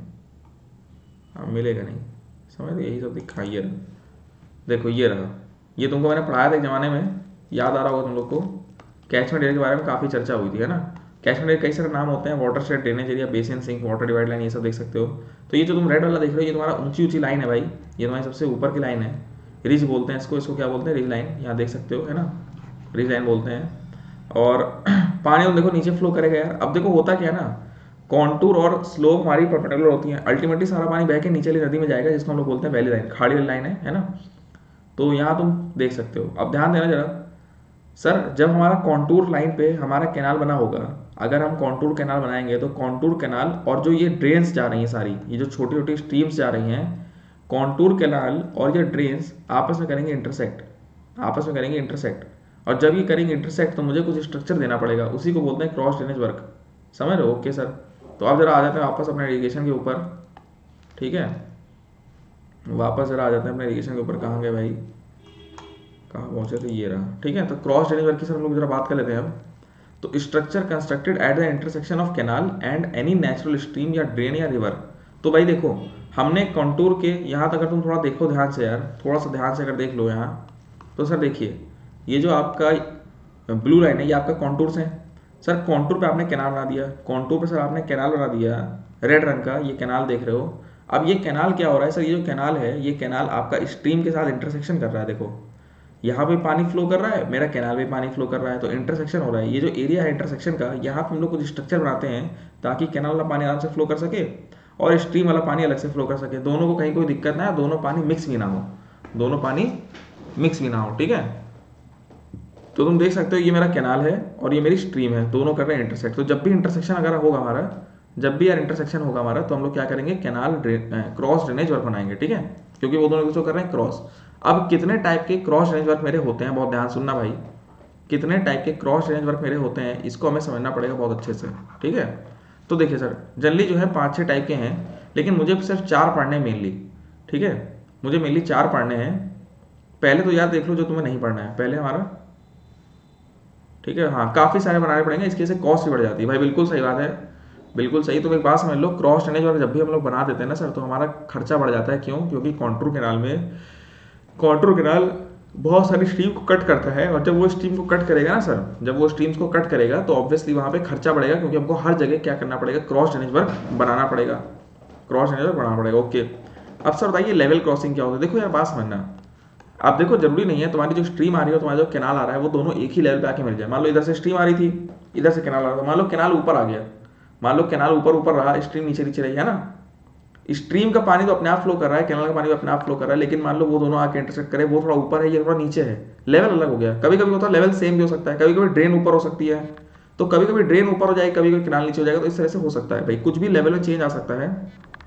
अब मिलेगा नहीं, समझ, यही सब दिखाइए रहा। देखो ये रहा, ये तुमको मैंने पढ़ाया था एक ज़माने में, याद आ रहा होगा तुम लोग को। कैचमेंट एरिया के बारे में काफ़ी चर्चा हुई थी, है ना। कैचमेंट एरिया कई सारे नाम होते हैं, watershed, drainage area, basin, sink, water divide line, ये सब देख सकते हो। तो ये जो तुम रेड वाला देख रहे हो ये तुम्हारा ऊंची ऊंची लाइन है भाई, ये तुम्हारी सबसे ऊपर की लाइन है, रिज बोलते हैं इसको, इसको क्या बोलते हैं? रिज लाइन, यहाँ देख सकते हो, है ना, रिज लाइन बोलते हैं। और पानी तो देखो नीचे फ्लो करेगा यार। अब देखो होता क्या है ना, कॉन्टूर और स्लोप हमारी परपेंडिकुलर होती है, अल्टीमेटली सारा पानी बह के नीचे वाली नदी में जाएगा, जिसको हम लोग बोलते हैं वैली लाइन, खाड़ी वाली लाइन है, है ना। तो यहाँ तुम देख सकते हो। अब ध्यान देना जरा सर, जब हमारा कॉन्टूर लाइन पे हमारा कैनाल बना होगा, अगर हम कॉन्टूर कैनाल बनाएंगे तो कॉन्टूर कैनाल और जो ये ड्रेन्स जा रही हैं सारी, ये जो छोटी छोटी स्ट्रीम्स जा रही हैं, कॉन्टूर कैनाल और ये ड्रेन्स आपस में करेंगे इंटरसेक्ट, आपस में करेंगे इंटरसेक्ट। और जब ये करेंगे इंटरसेक्ट तो मुझे कुछ स्ट्रक्चर देना पड़ेगा, उसी को बोलते हैं क्रॉस ड्रेनेज वर्क, समझ रहे हो? ओके सर, तो आप जरा आ जाते हैं वापस अपने इरिगेशन के ऊपर, ठीक है। वापस जरा आ जाते हैं अपने इरिगेशन के ऊपर। कहाँ गए भाई, कहाँ पहुंचे थे? ये रहा, ठीक है। तो क्रॉस ड्रेनेज वर्क की सर हम लोग जरा बात कर लेते हैं अब। तो structure constructed at the intersection of canal and any natural stream या ड्रेन या रिवर। तो भाई देखो, हमने कंटूर के यहाँ तक अगर तुम थोड़ा देखो ध्यान से यार, थोड़ा सा ध्यान से अगर देख लो यहाँ, तो सर देखिए ये जो आपका ब्लू लाइन है ये आपका कॉन्टूर्स है सर। कॉन्टूर पे आपने कैनाल बना दिया, कॉन्टूर पे सर आपने कैनाल बना दिया रेड रंग का, ये कैनाल देख रहे हो। अब ये कैनाल क्या हो रहा है सर? ये जो कैनाल है ये कैनाल आपका स्ट्रीम के साथ इंटरसेक्शन कर रहा है। देखो यहाँ पे पानी फ्लो कर रहा है, मेरा कैनाल में पानी फ्लो कर रहा है, तो इंटरसेक्शन हो रहा है। ये जो एरिया है इंटरसेक्शन का, यहाँ हम लोग कुछ स्ट्रक्चर बनाते हैं ताकि कैनाल वाला पानी आराम से फ्लो कर सके और स्ट्रीम वाला पानी अलग से फ्लो कर सके, दोनों को कहीं कोई दिक्कत ना है, दोनों पानी मिक्स भी ना हो, दोनों पानी मिक्स भी ना हो, ठीक है। तो तुम देख सकते हो ये मेरा कैनाल है और ये मेरी स्ट्रीम है, दोनों कर रहे हैं इंटरसेक्ट। तो जब भी इंटरसेक्शन अगर होगा हमारा, जब भी यार इंटरसेक्शन होगा हमारा, तो हम लोग क्या करेंगे? कैनाल क्रॉस ड्रेनेज वर्क बनाएंगे, ठीक है, क्योंकि वो दोनों एक दूसरे को कर रहे हैं क्रॉस। अब कितने टाइप के क्रॉस ड्रेनेज वर्क मेरे होते हैं, बहुत ध्यान सुनना भाई, कितने टाइप के क्रॉस ड्रेनेज वर्क मेरे होते हैं इसको हमें समझना पड़ेगा बहुत अच्छे से, ठीक है। तो देखिए सर, जनरली जो है पाँच छः टाइप के हैं, लेकिन मुझे सिर्फ चार पढ़ने हैं मेनली, ठीक है, मुझे मेनली चार पढ़ने हैं। पहले तो यार देख लो जो तुम्हें नहीं पढ़ना है पहले हमारा, ठीक है, हाँ काफ़ी सारे बनाने पड़ेंगे, इसकी वजह से कॉस्ट भी बढ़ जाती है भाई, बिल्कुल सही बात है, बिल्कुल सही। तो एक बात समझ लो, क्रॉस ड्रेनेज वाला जब भी हम लोग बना देते हैं ना सर, तो हमारा खर्चा बढ़ जाता है। क्यों? क्योंकि कॉन्टूर कैनाल में, कॉन्टूर कैनाल बहुत सारी स्ट्रीम को कट करता है, और जब वो स्ट्रीम को कट करेगा ना सर, जब वो स्ट्रीम्स को कट करेगा तो ऑब्वियसली वहाँ पे खर्चा बढ़ेगा, क्योंकि हमको हर जगह क्या करना पड़ेगा, क्रॉस ड्रेनेज वर्क बनाना पड़ेगा, क्रॉस ड्रेनेज वर्क बनाना पड़ेगा। ओके, अब सर बताइए लेवल क्रॉसिंग क्या होता है। देखो यार बात समझना, आप देखो जरूरी नहीं है तुम्हारी जो स्ट्रीम आ रही है, तुम्हारा जो कैनाल आ रहा है, वो दोनों एक ही लेवल पे आके मिल जाए। मान लो इधर से स्ट्रीम आ रही थी, इधर से कैनाल आ रहा था, मान लो कैनाल ऊपर आ गया, मान लो कैनाल ऊपर ऊपर रहा, स्ट्रीम नीचे नीचे रही, है ना। स्ट्रीम का पानी तो अपने आप फ्लो कर रहा है, कैनाल का पानी भी अपने आप फ्लो कर रहा है, लेकिन मान लो वो दोनों आके इंटरसेक्ट करे, वो थोड़ा ऊपर है, ये थोड़ा नीचे है, लेवल अलग हो गया। कभी कभी होता है लेवल सेम भी हो सकता है, कभी कभी ड्रेन ऊपर हो सकती है, तो कभी कभी ड्रेन ऊपर हो जाएगी, कभी कभी कैनाल नीचे हो जाएगा, तो इस तरह से हो सकता है भाई, कुछ भी लेवल में चेंज आ सकता है,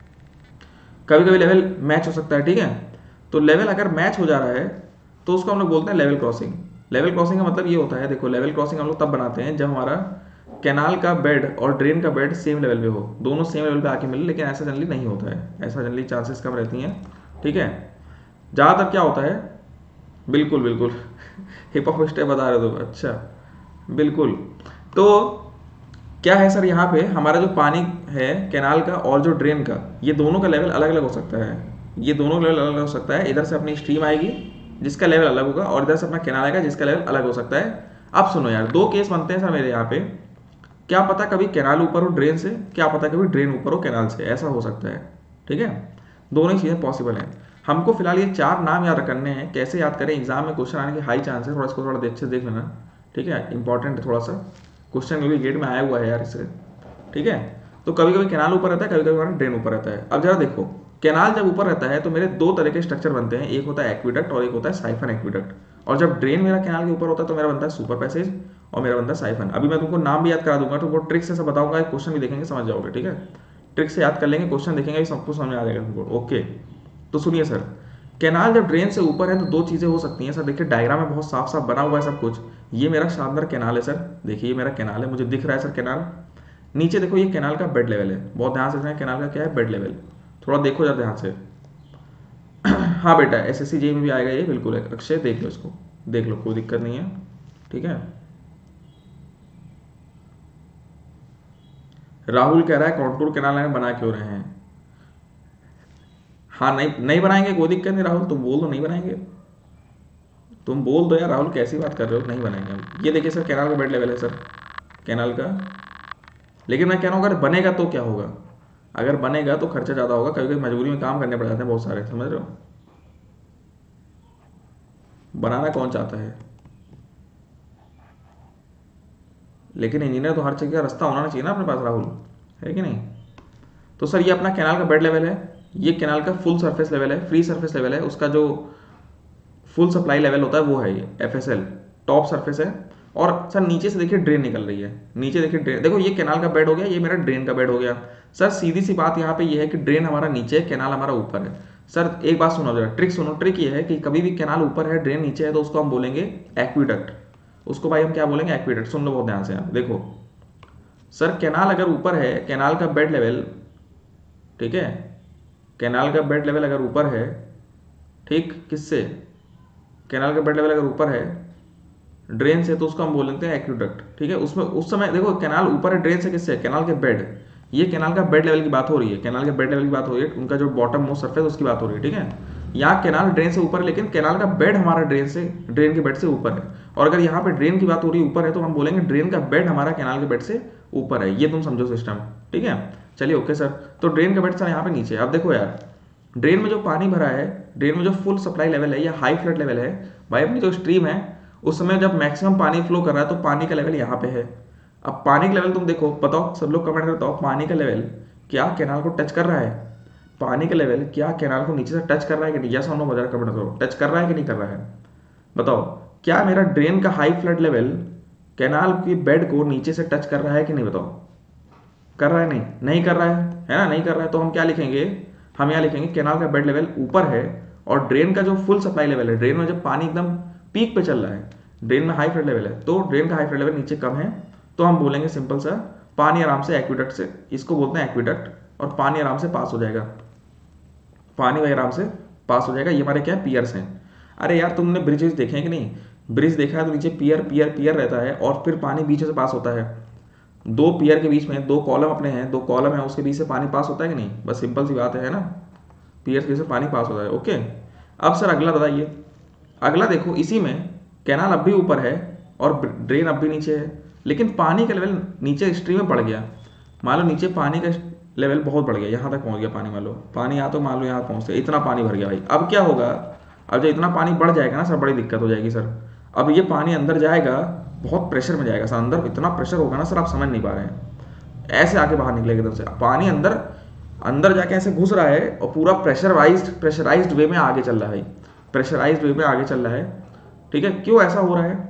कभी कभी लेवल मैच हो सकता है, ठीक है। तो लेवल अगर मैच हो जा रहा है तो उसको हम लोग बोलते हैं लेवल क्रॉसिंग। लेवल क्रॉसिंग का मतलब ये होता है, देखो लेवल क्रॉसिंग हम लोग तब बनाते हैं जब हमारा कैनाल का बेड और ड्रेन का बेड सेम लेवल पे हो, दोनों सेम लेवल पे आके मिले, लेकिन ऐसा जनरली नहीं होता है, ऐसा जनरली चांसेस कम रहती हैं, ठीक है। ज़्यादातर क्या होता है, बिल्कुल बिल्कुल हिप हॉप स्टेप बता रहे हो, अच्छा बिल्कुल। तो क्या है सर, यहाँ पे हमारा जो पानी है कैनाल का और जो ड्रेन का, ये दोनों का लेवल अलग अलग हो सकता है, ये दोनों लेवल अलग अलग हो सकता है। इधर से अपनी स्ट्रीम आएगी जिसका लेवल अलग होगा, और इधर से अपना कैनाल आएगा जिसका लेवल अलग हो सकता है। अब सुनो यार, दो केस बनते हैं सर मेरे यहाँ पे, क्या पता कभी कैनाल ऊपर हो ड्रेन से, क्या पता कभी ड्रेन ऊपर हो कैनाल से, ऐसा हो सकता है, ठीक है। दोनों ही चीज़ें पॉसिबल हैं। हमको फिलहाल ये चार नाम याद करने हैं, कैसे याद करें, एग्जाम में क्वेश्चन आने की हाई चांस है, थोड़ा इसको थोड़ा अच्छे से देख लेना, ठीक है, इंपॉर्टेंट है थोड़ा सा, क्वेश्चन में भी गेट में आया हुआ है यार इससे, ठीक है। तो कभी कभी कैनाल ऊपर रहता है, कभी कभी हमारा ड्रेन ऊपर रहता है। अब जरा देखो, कैनाल जब ऊपर रहता है तो मेरे दो तरह के स्ट्रक्चर बनते हैं, एक होता है एक्विडक्ट और एक होता है साइफन एक्विडक्ट। और जब ड्रेन मेरा कैनाल के ऊपर होता है तो मेरा बनता है सुपर पैसेज और मेरा बनता है साइफन। अभी मैं तुमको नाम भी याद करा दूंगा, तो वो ट्रिक से सब बताऊंगा, क्वेश्चन भी देखेंगे समझ जाओगे, ठीक है। ट्रिक से याद कर लेंगे, क्वेश्चन देखेंगे, सब कुछ समझ आ जाएगा तुमको। ओके, तो सुनिए सर, कैनाल जब ड्रेन से ऊपर है तो दो चीज़ें हो सकती हैं सर। देखिए डायग्राम में बहुत साफ साफ बना हुआ है सब कुछ। ये मेरा शानदार कैनाल है सर, देखिए ये मेरा कैनाल है, मुझे दिख रहा है सर कैनाल। नीचे देखो ये कैनाल का बेड लेवल है, बहुत ध्यान से देखना, कैनाल का क्या है, बेड लेवल, थोड़ा देखो जरा ध्यान से। हाँ बेटा, एस एस सी जे में भी आएगा ये, बिल्कुल है अक्षय, देख लो इसको, देख लो, कोई दिक्कत नहीं है, ठीक है। राहुल कह रहा है कॉन्टूर कैनाल लाइन बना क्यों रहे हैं। हाँ नहीं नहीं बनाएंगे, कोई दिक्कत नहीं राहुल, तुम बोल दो नहीं बनाएंगे, तुम बोल दो यार राहुल, कैसी बात कर रहे हो, नहीं बनाएंगे। ये देखिए सर कैनाल का बेड लेवल है सर, कैनाल का। लेकिन मैं कह रहा हूँ अगर बनेगा तो क्या होगा, अगर बनेगा तो खर्चा ज़्यादा होगा, कभी कभी मजबूरी में काम करने पड़ जाते हैं बहुत सारे, समझ रहे हो। बनाना कौन चाहता है, लेकिन इंजीनियर तो हर चीज़ का रास्ता होना चाहिए ना अपने पास राहुल, है कि नहीं। तो सर ये अपना कैनाल का बेड लेवल है, ये कैनाल का फुल सरफेस लेवल है, फ्री सरफेस लेवल है, उसका जो फुल सप्लाई लेवल होता है वो है ये F S L, top surface है। और सर नीचे से देखिए ड्रेन निकल रही है, नीचे देखिए ड्रेन, देखो ये कैनाल का बेड हो गया, ये मेरा ड्रेन का बेड हो गया। सर सीधी सी बात यहाँ पे ये है कि ड्रेन हमारा नीचे है, कैनाल हमारा ऊपर है। सर एक बात सुनो जरा, ट्रिक सुनो, ट्रिक ये है कि कभी भी कैनाल ऊपर है ड्रेन नीचे है तो उसको हम बोलेंगे एक्विडक्ट, उसको भाई हम क्या बोलेंगे, एक्विडक्ट। सुन लो बहुत ध्यान से यहाँ देखो सर, कैनाल अगर ऊपर है, कैनाल का बेड लेवल, ठीक है, कैनाल का बेड लेवल अगर ऊपर है, ठीक, किससे, कैनाल का बेड लेवल अगर ऊपर है ड्रेन से, तो उसको हम बोलते हैं एक्विडक्ट, ठीक है। उसमें उस समय देखो कैनाल ऊपर है ड्रेन से, किससे, कैनाल के बेड, ये कैनाल का बेड लेवल की बात हो रही है, कैनाल के बेड लेवल की बात हो रही है, उनका जो बॉटम मोस्ट सरफेस उसकी बात हो रही है, ठीक है। यहाँ कैनाल ड्रेन से ऊपर है, लेकिन कैनाल का बेड हमारा ड्रेन से, ड्रेन के बेड से ऊपर है। और अगर यहाँ पे ड्रेन की बात हो रही है ऊपर है, तो हम बोलेंगे ड्रेन का बेड हमारा कैनाल के बेड से ऊपर है, ये तुम समझो सिस्टम, ठीक है। चलिए ओके सर, तो ड्रेन का बेड सर यहाँ पे नीचे। अब देखो यार, ड्रेन में जो पानी भरा है, ड्रेन में जो फुल सप्लाई लेवल है या हाई फ्लड लेवल है, भाई अपनी जो स्ट्रीम है उस समय जब मैक्सिमम पानी फ्लो कर रहा है तो पानी का लेवल यहाँ पे है। अब पानी का लेवल तुम देखो, बताओ सब लोग कमेंट करते हो, पानी का लेवल क्या कैनाल को टच कर रहा है, पानी का लेवल क्या कैनाल को नीचे से टच कर रहा है कि नहीं, यस और नो बजा कमेंट करो, टच कर रहा है कि नहीं कर रहा है, बताओ। क्या मेरा ड्रेन का हाई फ्लड लेवल कैनाल की बेड को नीचे से टच कर रहा है कि नहीं, बताओ। कर रहा है, नहीं नहीं कर रहा है, है ना, नहीं कर रहा है। तो हम क्या लिखेंगे, हम यहाँ लिखेंगे कैनाल का बेड लेवल ऊपर है और ड्रेन का जो फुल सप्लाई लेवल है, ड्रेन में जब पानी एकदम पीक पे चल रहा है, ड्रेन में हाई फ्लड लेवल है, तो ड्रेन का हाई फ्लड लेवल नीचे कम है, तो हम बोलेंगे सिंपल सा पानी आराम से एक्विडक्ट से, इसको बोलते हैं एक्विडक्ट, और पानी आराम से पास हो जाएगा, पानी भाई आराम से पास हो जाएगा। ये हमारे क्या है, पियर्स हैं। अरे यार तुमने ब्रिजेस देखे हैं कि नहीं, ब्रिज देखा है तो नीचे पियर पियर पियर रहता है और फिर पानी बीच से पास होता है। दो पियर के बीच में दो कॉलम अपने हैं, दो कॉलम है, उसके बीच से पानी पास होता है कि नहीं, बस सिंपल सी बात है ना, पियर्स के बीच से पानी पास होता है। ओके, अब सर अगला बताइए, अगला देखो, इसी में कैनाल अब भी ऊपर है और ड्रेन अब भी नीचे है, लेकिन पानी का लेवल नीचे स्ट्रीम में बढ़ गया। मान लो नीचे पानी का लेवल बहुत बढ़ गया, यहाँ तक पहुँच गया पानी, मान लो पानी यहाँ तो मान लो यहाँ पहुँच गया, इतना पानी भर गया भाई। अब क्या होगा, अब जब इतना पानी बढ़ जाएगा ना सर, बड़ी दिक्कत हो जाएगी सर। अब ये पानी अंदर जाएगा, बहुत प्रेशर में जाएगा सर, अंदर इतना प्रेशर होगा ना सर, आप समझ नहीं पा रहे हैं। ऐसे आके बाहर निकलेगा एकदम से पानी, अंदर अंदर जाके ऐसे घुस रहा है और पूरा प्रेशराइज्ड प्रेशराइज्ड वे में आगे चल रहा है भाई, प्रेशराइज्ड वे में आगे चल रहा है। ठीक है, क्यों ऐसा हो रहा है,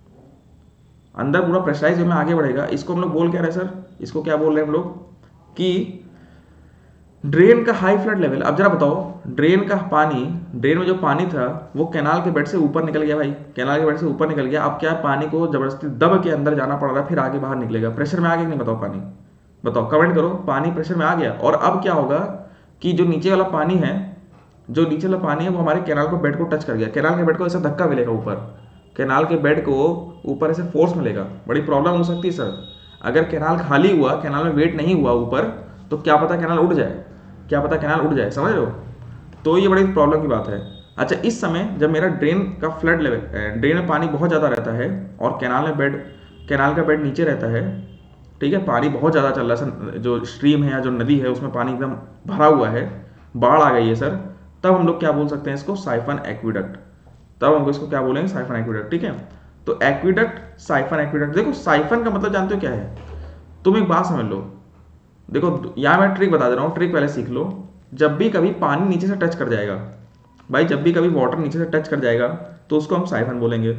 अंदर पूरा प्रेशराइज वे में आगे बढ़ेगा। इसको हम लोग बोल क्या रहे हैं सर, इसको क्या बोल रहे हैं हम लोग कि ड्रेन का हाई फ्लड लेवल। अब जरा बताओ, ड्रेन का पानी, ड्रेन में जो पानी था वो कैनाल के बेड से ऊपर निकल गया भाई, कैनाल के बेड से ऊपर निकल गया। अब क्या पानी को जबरदस्ती दब के अंदर जाना पड़ रहा है, फिर आगे बाहर निकलेगा, प्रेशर में आ गया कि नहीं, बताओ पानी, बताओ कमेंट करो, पानी प्रेशर में आ गया। और अब क्या होगा कि जो नीचे वाला पानी है, जो नीचे वाला पानी है वो हमारे कैनाल को बेड को टच कर गया, कैनाल के बेड को ऐसा धक्का मिलेगा ऊपर, कैनाल के बेड को ऊपर ऐसे फोर्स मिलेगा। बड़ी प्रॉब्लम हो सकती है सर, अगर कैनाल खाली हुआ, कैनाल में वेट नहीं हुआ ऊपर, तो क्या पता कैनाल उड़ जाए, क्या पता कैनाल उड़ जाए, समझ रहे हो। तो ये बड़ी प्रॉब्लम की बात है। अच्छा, इस समय जब मेरा ड्रेन का फ्लड लेवल, ड्रेन में पानी बहुत ज़्यादा रहता है और कैनाल में बेड, कैनाल का बेड नीचे रहता है, ठीक है, पानी बहुत ज़्यादा चल रहा है सर, जो स्ट्रीम है या जो नदी है उसमें पानी एकदम भरा हुआ है, बाढ़ आ गई है सर, तब हम लोग क्या बोल सकते हैं इसको, साइफन एक्विडक्ट, तब हम इसको क्या बोलेंगे, साइफन एक्विडक्ट। ठीक है, तो एक्विडक्ट, साइफन एक्विडक्ट। देखो साइफन का मतलब जानते हो क्या है, तुम एक बात समझ लो, देखो यहाँ मैं ट्रिक बता दे रहा हूँ, ट्रिक पहले सीख लो। जब भी कभी पानी नीचे से टच कर जाएगा भाई, जब भी कभी वाटर नीचे से टच कर जाएगा तो उसको हम साइफन बोलेंगे।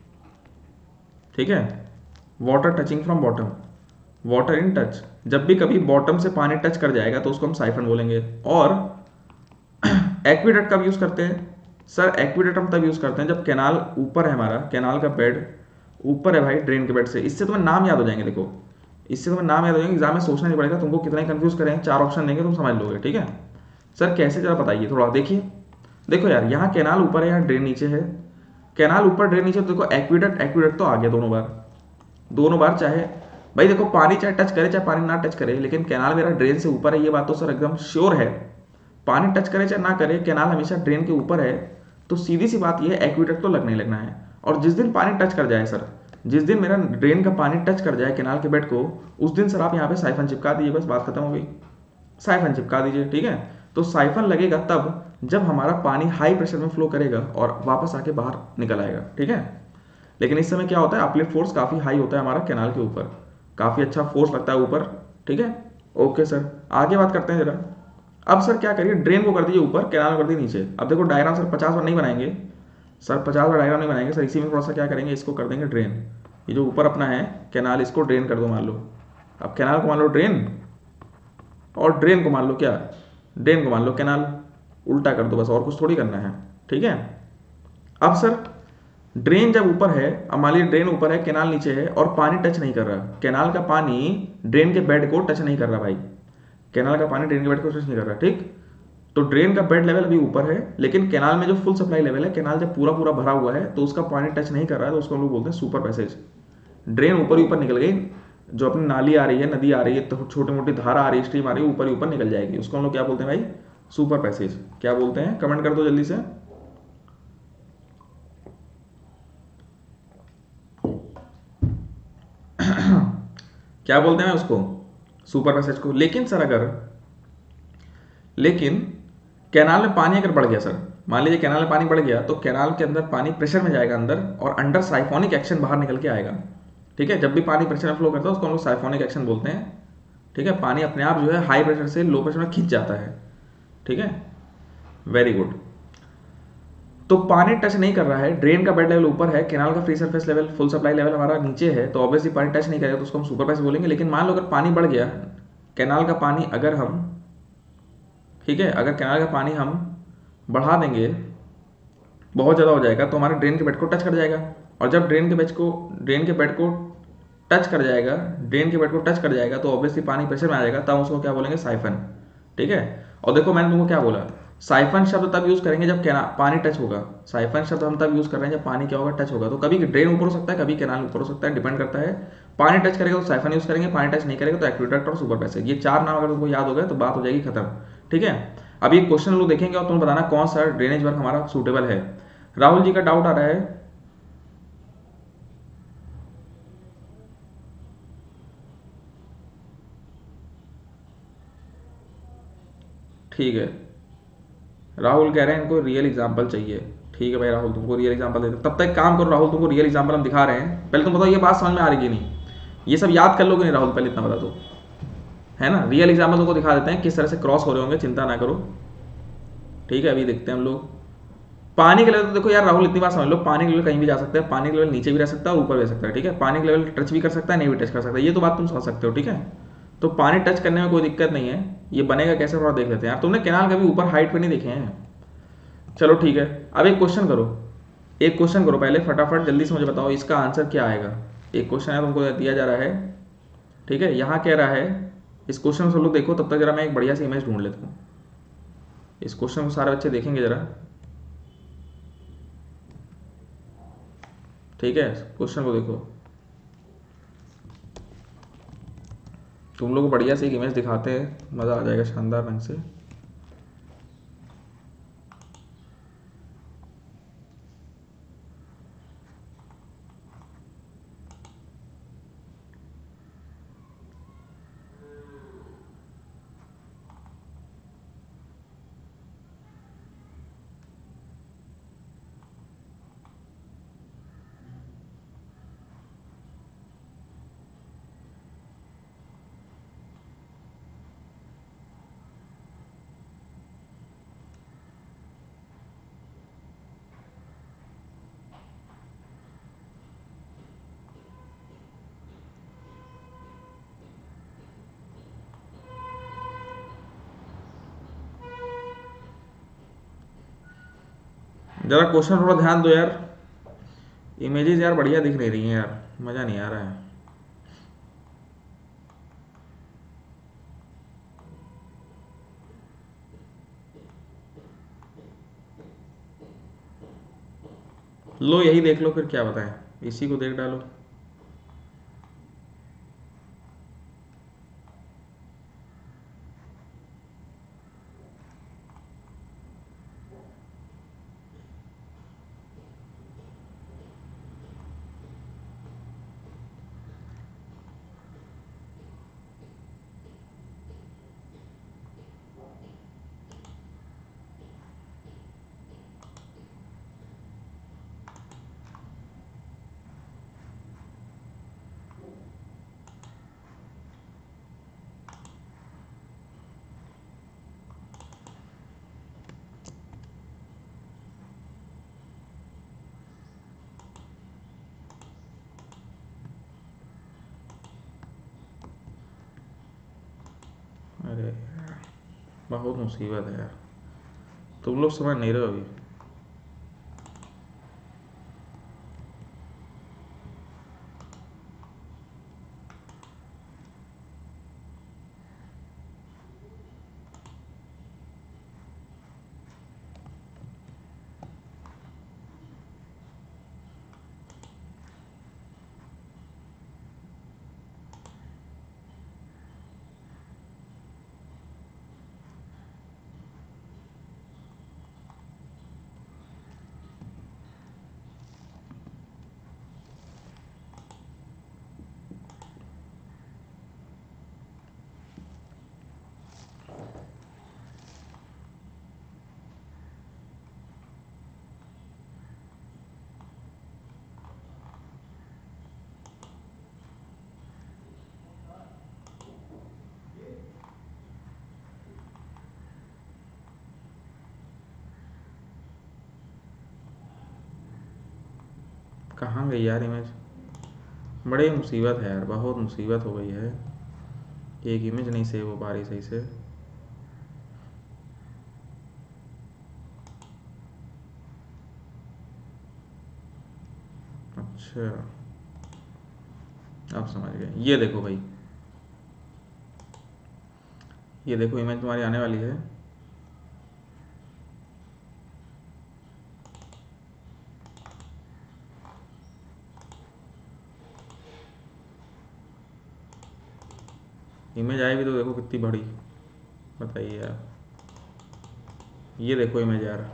ठीक है, water touching from bottom, water in touch, जब भी कभी बॉटम से पानी टच कर जाएगा तो उसको हम साइफन बोलेंगे। और एक्विडक्ट कब यूज करते हैं सर, एक्विडक्ट हम तब यूज करते हैं जब कैनाल ऊपर है, हमारा कैनाल का बेड ऊपर है भाई ड्रेन के बेड से। इससे तुम्हें नाम याद हो जाएंगे, देखो इससे तुम्हें नाम याद हो जाएंगे, एग्जाम में सोचना नहीं पड़ेगा तुमको, कितना ही कंफ्यूज करें, चार ऑप्शन देंगे तुम समझ लोगे। ठीक है सर, कैसे जरा बताइए थोड़ा, देखिए देखो यार, यहाँ कैनाल ऊपर है, यहाँ ड्रेन नीचे है, कैनाल ऊपर ड्रेन नीचे, तो देखो एक्विडक्ट एक्विडक्ट तो आ गया दोनों बार, दोनों बार। चाहे भाई देखो पानी चाहे टच करे चाहे पानी ना टच करे, लेकिन कैनाल मेरा ड्रेन से ऊपर है, ये बात तो सर एकदम श्योर है। पानी टच करे चाहे ना करे, कैनाल हमेशा ड्रेन के ऊपर है, तो सीधी सी बात ये है एक्विडक्ट तो लगना ही लगना है। और जिस दिन पानी टच कर जाए सर, जिस दिन मेरा ड्रेन का पानी टच कर जाए कैनाल के बेड को, उस दिन सर आप यहाँ पे साइफन चिपका दीजिए, बस बात खत्म हो गई, साइफन चिपका दीजिए। ठीक है, तो साइफन लगेगा तब जब हमारा पानी हाई प्रेशर में फ्लो करेगा और वापस आके बाहर निकल आएगा। ठीक है, लेकिन इस समय क्या होता है, अपलिफ्ट फोर्स काफी हाई होता है हमारा कैनाल के ऊपर, काफी अच्छा फोर्स लगता है ऊपर। ठीक है, ओके सर, आगे बात करते हैं जरा। अब सर क्या करिए, ड्रेन को कर दीजिए ऊपर, कैनाल को कर दीजिए नीचे। अब देखो डायग्राम सर पचास बार नहीं बनाएंगे सर, पचास बार डायग्राम नहीं बनाएंगे सर, इसी में थोड़ा सा क्या करेंगे, इसको कर देंगे ड्रेन, ये जो ऊपर अपना है कैनाल, इसको ड्रेन कर दो मान लो। अब कैनाल को मान लो ड्रेन, और ड्रेन को मान लो क्या, ड्रेन को मान लो कैनाल, उल्टा कर दो बस, और कुछ थोड़ी करना है। ठीक है, अब सर ड्रेन जब ऊपर है, अब मान लीजिए ड्रेन ऊपर है, कैनाल नीचे है और पानी टच नहीं कर रहा, कैनाल का पानी ड्रेन के बेड को टच नहीं कर रहा भाई, कैनाल का पानी ड्रेन के बेड को टच नहीं कर रहा। ठीक, तो ड्रेन का बेड लेवल अभी ऊपर है, लेकिन कैनाल में जो फुल सप्लाई लेवल है, कैनाल जब पूरा पूरा भरा हुआ है तो उसका पानी टच नहीं कर रहा है, तो उसको हम लोग बोलते हैं सुपर पैसेज। ड्रेन ऊपर ही ऊपर निकल गई, जो अपनी नाली आ रही है, नदी आ रही है, तो छोटी मोटी धारा आ रही है, स्ट्रीम आ रही है, ऊपर ही ऊपर निकल जाएगी, उसको हम लोग क्या बोलते हैं भाई, सुपर पैसेज। क्या बोलते हैं, कमेंट कर दो जल्दी से। क्या बोलते हैं उसको, सुपर पैसेज को। लेकिन सर अगर, लेकिन कैनाल में पानी अगर बढ़ गया सर, मान लीजिए कैनाल में पानी बढ़ गया, तो कैनाल के अंदर पानी प्रेशर में जाएगा अंदर, और अंडर साइफोनिक एक्शन बाहर निकल के आएगा। ठीक है, जब भी पानी प्रेशर में फ्लो करता है उसको हम लोग साइफोनिक एक्शन बोलते हैं। ठीक है, पानी अपने आप जो है हाई प्रेशर से लो प्रेशर में खींच जाता है। ठीक है, वेरी गुड। तो पानी टच नहीं कर रहा है, ड्रेन का बेड लेवल ऊपर है, कैनाल का free surface level, full supply level हमारा नीचे है, तो ऑब्वियसली पानी टच नहीं करेगा, तो उसको हम सुपर पैसेज बोलेंगे। लेकिन मान लो अगर पानी बढ़ गया, कैनाल का पानी अगर हम, ठीक है, अगर कैनाल का पानी हम बढ़ा देंगे, बहुत ज़्यादा हो जाएगा, तो हमारे ड्रेन के बेड को टच कर जाएगा, और जब ड्रेन के बेड को ड्रेन के बेड को टच कर जाएगा, ड्रेन के बेड को टच कर जाएगा, तो ऑब्वियसली पानी प्रेशर में आ जाएगा, तब उसको क्या बोलेंगे, साइफन। ठीक है। और देखो मैंने तुमको क्या बोला, साइफन शब्द तब यूज करेंगे जब कैना पानी टच होगा। साइफन शब्द हम तब यूज कर रहे हैं जब पानी क्या होगा, टच होगा। तो कभी ड्रेन ऊपर हो सकता है, कभी कैनाल ऊपर हो सकता है, डिपेंड करता है। पानी टच करेगा तो साइफन यूज करेंगे, पानी टच नहीं करेगा तो एक्वेडक्ट और सुपर पैसेज। ये चार नाम अगर तुमको याद हो गए तो बात हो जाएगी खत्म। ठीक है। अब ये क्वेश्चन लोग देखेंगे और तुम बताना कौन सा ड्रेनेज वर्क हमारा सूटेबल है। राहुल जी का डाउट आ रहा है। ठीक है, राहुल कह रहे हैं इनको रियल एग्जांपल चाहिए। ठीक है भाई राहुल, तुमको रियल एग्जांपल देते हैं। तब तक काम करो राहुल, तुमको रियल एग्जांपल हम दिखा रहे हैं। पहले तुम बताओ ये बात समझ में आ रही है कि नहीं, ये सब याद कर लोगे नहीं राहुल, पहले इतना बता दो, है ना। रियल एग्जांपल तुमको दिखा देते हैं किस तरह से क्रॉस हो रहे होंगे, चिंता ना करो। ठीक है, अभी देखते हैं हम लोग। पानी का लेवल तो देखो यार राहुल, इतनी बात समझ लो, पानी का लेवल कहीं भी जा सकता है, पानी का लेवल नीचे भी रह सकता है और ऊपर भी रह सकता है। ठीक है, पानी का लेवल टच भी कर सकता है, नहीं भी टच कर सकता है, ये तो बात तुम समझ सकते हो। ठीक है, तो पानी टच करने में कोई दिक्कत नहीं है। ये बनेगा कैसे थोड़ा देख लेते हैं यार, तुमने कैनाल कभी ऊपर हाइट पे नहीं देखे हैं। चलो ठीक है, अब एक क्वेश्चन करो, एक क्वेश्चन करो पहले फटाफट जल्दी से मुझे बताओ इसका आंसर क्या आएगा। एक क्वेश्चन है तुमको दिया जा रहा है। ठीक है, यहाँ कह रहा है, इस क्वेश्चन को सब लोग देखो, तब तक जरा मैं एक बढ़िया सी इमेज ढूंढ लेता हूँ। इस क्वेश्चन को सारे बच्चे देखेंगे जरा। ठीक है, क्वेश्चन को देखो, तुम लोग को बढ़िया सी एक इमेज दिखाते हैं, मज़ा आ जाएगा शानदार ढंग से। जरा क्वेश्चन थोड़ा ध्यान दो यार, इमेजेस यार बढ़िया दिख नहीं रही हैं यार, मज़ा नहीं आ रहा है। लो यही देख लो फिर, क्या बताएं, इसी को देख डालो। अरे यार, बहुत मुसीबत है यार, तुम लोग समझ नहीं रहे हो अभी। कहाँ गई यार इमेज, बड़ी मुसीबत है यार, बहुत मुसीबत हो गई है, एक इमेज नहीं सेव हो पा रही सही से। अच्छा, आप समझ गए। ये देखो भाई, ये देखो इमेज तुम्हारी आने वाली है। इमेज आई भी तो देखो कितनी बड़ी, बताइए यार। ये देखो इमेज यार,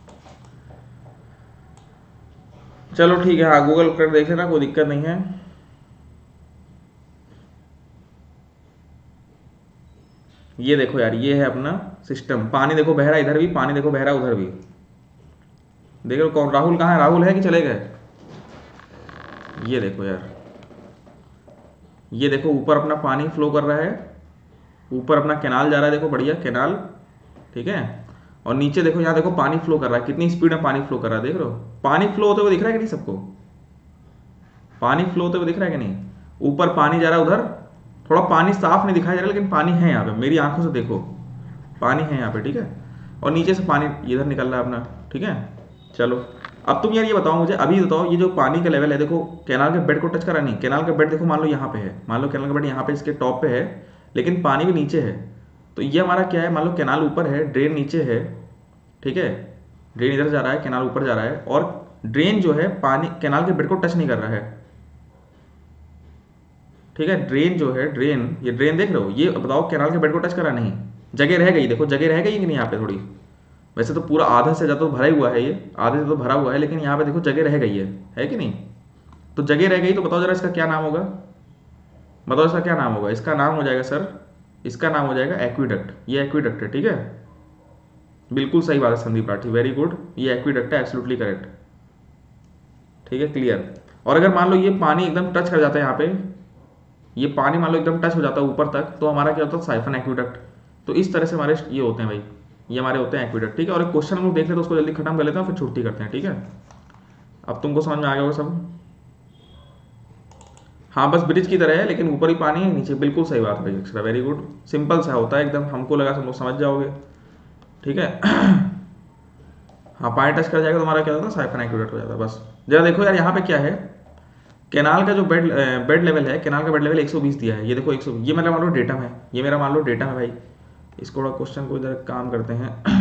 चलो ठीक है, हाँ गूगल कर देख लेना, कोई दिक्कत नहीं है। ये देखो यार, ये है अपना सिस्टम। पानी देखो बह रहा है इधर भी, पानी देखो बह रहा है उधर भी। देख लो कौन, राहुल कहाँ है? राहुल है कि चले गए? ये देखो यार, ये देखो ऊपर अपना पानी फ्लो कर रहा है, ऊपर अपना कैनाल जा रहा है, देखो बढ़िया कैनाल, ठीक है। और नीचे देखो, यहाँ देखो पानी फ्लो कर रहा है, कितनी स्पीड में पानी फ्लो कर रहा है, देख रहे हो? पानी फ्लो होते हुए दिख रहा है कि नहीं सबको? पानी फ्लो होते हुए दिख रहा है कि नहीं? ऊपर पानी जा रहा है उधर, थोड़ा पानी साफ नहीं दिखाई दे रहा लेकिन पानी है यहाँ पे, मेरी आंखों से देखो पानी है यहाँ पे, ठीक है। और नीचे से पानी इधर निकल रहा है अपना, ठीक है। चलो अब तुम यार ये बताओ मुझे, अभी बताओ ये जो पानी का लेवल है, देखो कैनाल के बेड को टच करा नहीं, कैनाल का बेड देखो मान लो यहाँ पे है, मान लो कैनाल का बेड यहाँ पे इसके टॉप पे है, लेकिन पानी भी नीचे है। तो ये हमारा क्या है, मान लो कैनाल ऊपर है, ड्रेन नीचे है, ठीक है। ड्रेन इधर जा रहा है, कैनाल ऊपर जा रहा है, और ड्रेन जो है पानी कैनाल के बेड को टच नहीं कर रहा है, ठीक है। ड्रेन जो है, ड्रेन, ये ड्रेन देख रहे हो, ये बताओ कैनाल के बेड को टच करा नहीं, जगह रह गई, देखो जगह रह गई कि नहीं यहाँ पे थोड़ी। वैसे तो पूरा आधा से ज़्यादा तो भरा ही हुआ है, ये आधे से तो भरा हुआ है, लेकिन यहाँ पे देखो जगह रह गई है है कि नहीं? तो जगह रह गई तो बताओ जरा इसका क्या नाम होगा, बताओ इसका क्या नाम होगा? इसका नाम हो जाएगा सर, इसका नाम हो जाएगा एक्विडक्ट। ये एक्विडक्ट है, ठीक है। बिल्कुल सही बात है संदीप राठी, वेरी गुड, ये एक्विडक्ट है, एब्सोल्युटली करेक्ट, ठीक है, क्लियर। और अगर मान लो ये पानी एकदम टच कर जाता है यहाँ पे, ये पानी मान लो एकदम टच हो जाता है ऊपर तक, तो हमारा क्या होता है? Siphon aqueduct. तो इस तरह से हमारे ये होते हैं भाई, ये हमारे होते हैं एक्विडक्ट, ठीक है। और एक क्वेश्चन हम लोग देख लेते हैं, उसको जल्दी खत्म कर लेते हैं, फिर छुट्टी करते हैं, ठीक है। अब तुमको समझ में आ गया होगा सब? हाँ बस ब्रिज की तरह है, लेकिन ऊपर ही पानी है नीचे, बिल्कुल सही बात भाई अक्षरा, वेरी गुड, सिंपल सा होता है एकदम, हमको लगा तुम लोग समझ जाओगे, ठीक है। हाँ पानी टच कर जाएगा तो हमारा क्या होता है? साइफन एक्विडक्ट हो जाता है। बस जरा देखो यार यहाँ पे क्या है, कैनाल का जो बेड बेड लेवल है, कैनाल का बेड लेवल एक सौ बीस दिया है, ये देखो एक सौ, ये मेरा मान लो डेटम है, ये मेरा मान लो डेटम है भाई। इसको थोड़ा क्वेश्चन को इधर काम करते हैं।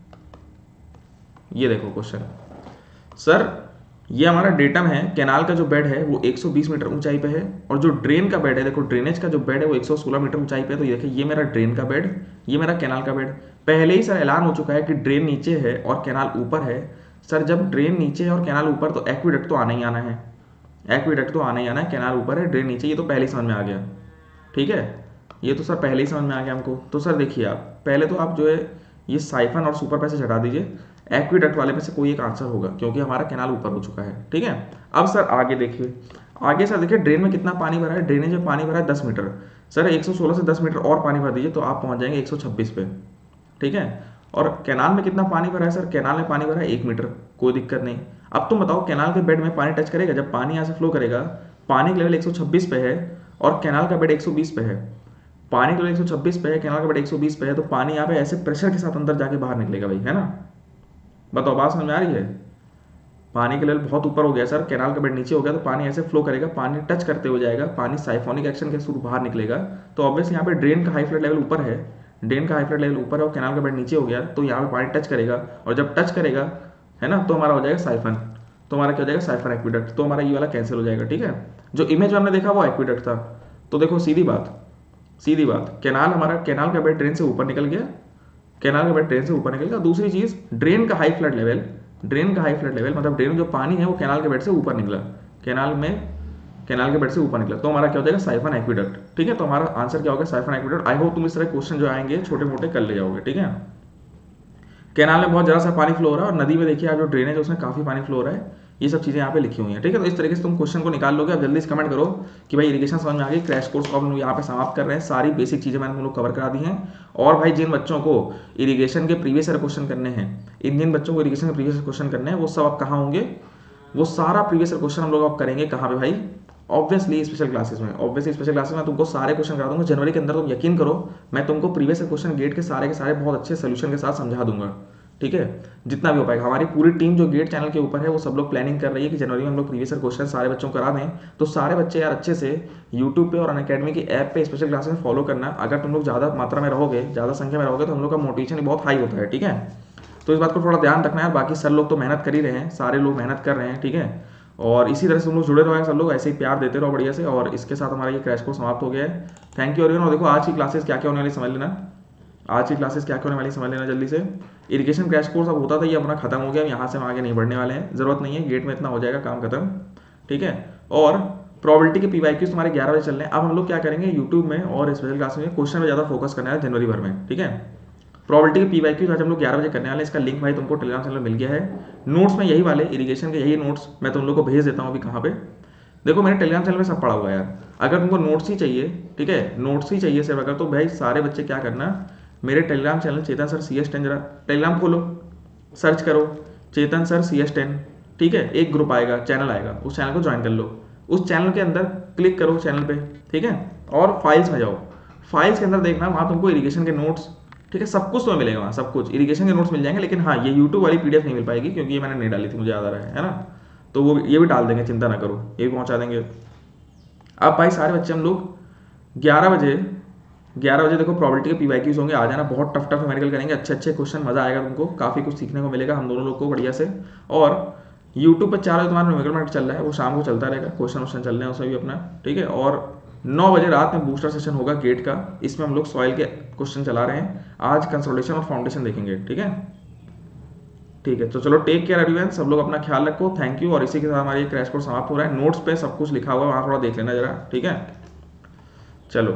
ये देखो क्वेश्चन, सर ये हमारा डेटम है, कैनाल का जो बेड है वो एक सौ बीस मीटर ऊंचाई पे है, और जो ड्रेन का बेड है, देखो ड्रेनेज का जो बेड है वो एक सौ सोलह मीटर ऊंचाई पे है। तो ये देखिए, ये मेरा ड्रेन का बेड, ये मेरा कैनाल का बेड। पहले ही सर ऐलान हो चुका है कि ड्रेन नीचे है और कैनाल ऊपर है। सर जब ड्रेन नीचे है और कैनाल ऊपर, तो एक्विडक्ट तो आना ही आना है, एक्विडक्ट तो आना ही आना है। कैनाल ऊपर है, ड्रेन नीचे, ये तो पहले ही समझ में आ गया, ठीक है। ये तो सर पहले ही समझ में आ गया हमको। तो सर देखिए, आप पहले तो आप जो है ये साइफन और सुपर पैसे हटा दीजिए, एक्विडक्ट वाले में से कोई एक आंसर होगा, क्योंकि हमारा कैनाल ऊपर हो चुका है, ठीक है। अब सर आगे देखिए, आगे सर देखिए ड्रेन में कितना पानी भरा है, ड्रेनेज में पानी भरा है दस मीटर। सर एक सौ सोलह से दस मीटर और पानी भर दीजिए तो आप पहुंच जाएंगे एक सौ छब्बीस पे, ठीक है। और कैनाल में कितना पानी भरा है सर? कैनाल में पानी भरा है एक मीटर, कोई दिक्कत नहीं। अब तुम बताओ कैनाल के बेड में पानी टच करेगा? जब पानी यहाँ से फ्लो करेगा, पानी का लेवल एक सौ छब्बीस पे है और कैनाल का बेड एक सौ बीस पे है, पानी का लेवल एक सौ छब्बीस पे है, कैनाल का बेड एक सौ बीस पे है, तो पानी यहाँ पे ऐसे प्रेशर के साथ अंदर जाके बाहर निकलेगा भाई, है ना? बताओ बात समझ में आ रही है? पानी का लेवल बहुत ऊपर हो गया सर, कैनाल का बेड नीचे हो गया, तो पानी ऐसे फ्लो करेगा, पानी टच करते हुए जाएगा, पानी साइफोनिक एक्शन के थ्रू बाहर निकलेगा। तो ऑब्वियसली यहाँ पे ड्रेन का हाई फ्लड लेवल ऊपर है, ड्रेन का हाई फ्लड लेवल ऊपर है और कैनाल का बेड नीचे हो गया, तो यहाँ पे पानी टच करेगा, और जब टच करेगा, है ना, तो हमारा हो जाएगा साइफन। तो हमारा क्या हो जाएगा? Siphon aqueduct. तो हमारा ये वाला कैंसिल हो जाएगा, ठीक है। जो इमेज हमने देखा वो एक्विडक्ट था। तो देखो सीधी बात, सीधी बात, कैनाल हमारा, कैनाल का बेड ड्रेन से ऊपर निकल गया, कैनाल का बेड ड्रेन से ऊपर निकल गया। दूसरी चीज, ड्रेन का हाई फ्लड लेवल, ड्रेन का हाई फ्लड लेवल मतलब ड्रेन में जो पानी है वो कैनाल के बेड से ऊपर निकला, कैनाल में, कैनाल के बेड से ऊपर निकला, तो हमारा क्या हो जाएगा? साइफन एक्विडक्ट, ठीक है। तो हमारा आंसर क्या होगा? Siphon aqueduct. आई होप तुम इस तरह क्वेश्चन जो आएंगे छोटे मोटे कर ले जाओगे, ठीक है। कैनाल में बहुत जरा सा पानी फ्लो हो रहा है और नदी में देखिए आप जो ड्रेनेज है उसमें काफी पानी फ्लो हो रहा है, ये सब चीजें यहाँ पे लिखी हुई हैं, ठीक है। तो इस तरीके से तुम क्वेश्चन को निकाल लोगे। अब जल्दी से कमेंट करो कि भाई इरिगेशन समझ में आ गई। क्रैश कोर्स को हम लोग यहाँ पे समाप्त कर रहे हैं, सारी बेसिक चीजें मैंने तुम लोग कवर करा दी हैं। और भाई जिन बच्चों को इरिगेशन के प्रीवियस ईयर क्वेश्चन करने हैं, इन जिन बच्चों को इरिगेशन के प्रीवियस क्वेश्चन करने हैं, वो सब आप कहाँ होंगे? वो सारा प्रीवियस ईयर क्वेश्चन हम लोग आप करेंगे कहाँ पे भाई? ऑब्वियसली स्पेशल क्लासेस में। ऑब्वियसली स्पेशल क्लासेस में तुमको सारे क्वेश्चन करा दूंगा जनवरी के अंदर। तुम यकीन करो, मैं तुमको प्रीवियस क्वेश्चन गेट के सारे के सारे बहुत अच्छे सोल्यूशन के साथ समझा दूंगा, ठीक है, जितना भी हो पाएगा। हमारी पूरी टीम जो गेट चैनल के ऊपर है वो सब लोग प्लानिंग कर रही है कि जनवरी में हम लोग प्रीवियस ईयर क्वेश्चन सारे बच्चों को करा दें। तो सारे बच्चे यार अच्छे से यूट्यूब पे और अनअकैडमी की ऐप पे स्पेशल क्लासेस फॉलो करना। अगर तुम लोग ज़्यादा मात्रा में रहोगे, ज़्यादा संख्या में रहोगे, तो हम लोग का मोटिवेशन बहुत हाई होता है, ठीक है। तो इस बात को थोड़ा ध्यान रखना है। बाकी सर लोग तो मेहनत कर ही रहे हैं, सारे लोग मेहनत कर रहे हैं, ठीक है। और इसी तरह से तुम लोग जुड़े रहो, सब लोग ऐसे ही प्यार देते रहो बढ़िया से। और इसके साथ हमारा ये क्रैश कोर्स समाप्त हो गया है। Thank you everyone. और देखो आज की क्लासेस क्या क्या होने वाली समझ लेना, आज की क्लासेस क्या क्या होने वाली समझ लेना जल्दी से। इरिगेशन क्रैश कोर्स अब होता था, ये अपना खत्म हो गया, यहाँ से हम आगे नहीं बढ़ने वाले हैं, जरूरत नहीं है, गेट में इतना हो जाएगा काम खत्म, ठीक है। और प्रोबेबिलिटी के पीवाईक्यूज तुम्हारे ग्यारह बजे चल रहे हैं। अब हम लोग क्या करेंगे, यूट्यूब में और स्पेशल क्लास में क्वेश्चन में ज़्यादा फोकस करना है जनवरी भर में, ठीक है। प्रोबेबिलिटी के पीवाईक्यूज आज हम लोग ग्यारह बजे करने वाले हैं। इसका लिंक भाई तुमको टेलीग्राम चैनल में मिल गया है। नोट्स में यही वाले इरिगेशन के यही नोट्स मैं तुम लोग को भेज देता हूँ अभी। कहाँ पे देखो, मेरे टेलीग्राम चैनल में सब पड़ा हुआ है यार। अगर तुमको नोट्स ही चाहिए, ठीक है, नोट्स ही चाहिए सिर्फ अगर, तो भाई सारे बच्चे क्या करना, मेरे Telegram channel Chetan sir C S ten, जरा टेलीग्राम खोलो, सर्च करो Chetan sir C S ten, ठीक है। एक ग्रुप आएगा, चैनल आएगा, उस चैनल को ज्वाइन कर लो। उस चैनल के अंदर क्लिक करो चैनल पे, ठीक है, और फाइल्स में जाओ। फाइल्स के अंदर देखना, वहाँ तुमको इरिगेशन के नोट्स, ठीक है, सब कुछ तो मिलेगा वहाँ, सब कुछ इरिगेशन के नोट्स मिल जाएंगे। लेकिन हाँ, ये यूट्यूब वाली पीडीएफ नहीं मिल पाएगी क्योंकि ये मैंने नहीं डाली थी, मुझे याद आ रहा है, है ना। तो वो ये भी डाल देंगे, चिंता ना करो, ये भी पहुँचा देंगे। अब भाई सारे बच्चे हम लोग ग्यारह बजे ग्यारह बजे देखो प्रोबेबिलिटी के पीवाईक्यूज होंगे, आ जाना। बहुत टफ टफ न्यूमेरिकल करेंगे, अच्छे अच्छे क्वेश्चन, मजा आएगा तुमको, काफी कुछ सीखने को मिलेगा हम दोनों लोग को बढ़िया से। और यूट्यूब पर चार बजे तुम्हारा न्यूमेरिकल मैट चल रहा है, वो शाम को चलता रहेगा, क्वेश्चन वोश्चन चल रहे हैं उसमें भी अपना, ठीक है। और नौ बजे रात में बूस्टर सेशन होगा गेट का, इसमें हम लोग सॉइल के क्वेश्चन चला रहे हैं। आज कंसोलिडेशन और फाउंडेशन देखेंगे, ठीक है, ठीक है। तो चलो टेक केयर एवरीवन, सब लोग अपना ख्याल रखो, थैंक यू। और इसी के साथ हमारी क्रैश कोर्स समाप्त हो रहा है। नोट्स पे सब कुछ लिखा हुआ है, वहाँ थोड़ा देख लेना जरा, ठीक है। चलो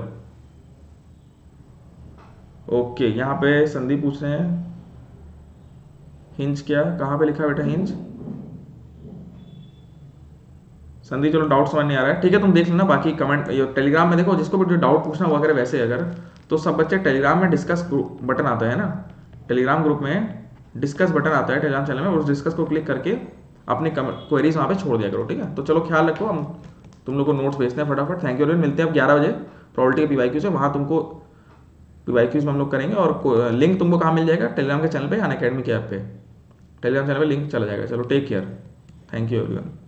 ओके, यहाँ पे संदीप पूछ रहे हैं हिंज क्या, कहाँ पे लिखा है बेटा हिंज संदीप? चलो डाउट समझ नहीं आ रहा है, ठीक है, तुम देख लेना। बाकी कमेंट टेलीग्राम में देखो, जिसको भी जो डाउट पूछना हुआ करे वैसे अगर, तो सब बच्चे टेलीग्राम में डिस्कस बटन आता है ना, टेलीग्राम ग्रुप में डिस्कस बटन आता है टेलीग्राम चैनल में, उस डिस्कस को क्लिक करके अपनी क्वेरीज वहाँ पे छोड़ दिया करो, ठीक है। तो चलो ख्याल रखो, हम तुम लोग को नोट्स भेजते हैं फटाफट। थैंक यू, मिलते हैं अब ग्यारह बजे प्रोबेबिलिटी के पीवाईक्यूज है, वहाँ तुमको पीवाईक्यूज में हम लोग करेंगे। और लिंक तुमको कहाँ मिल जाएगा, टेलीग्राम के चैनल पे, अनअकैडमी के ऐप पे टेलीग्राम चैनल पे लिंक चला जाएगा। चलो take care, thank you everyone.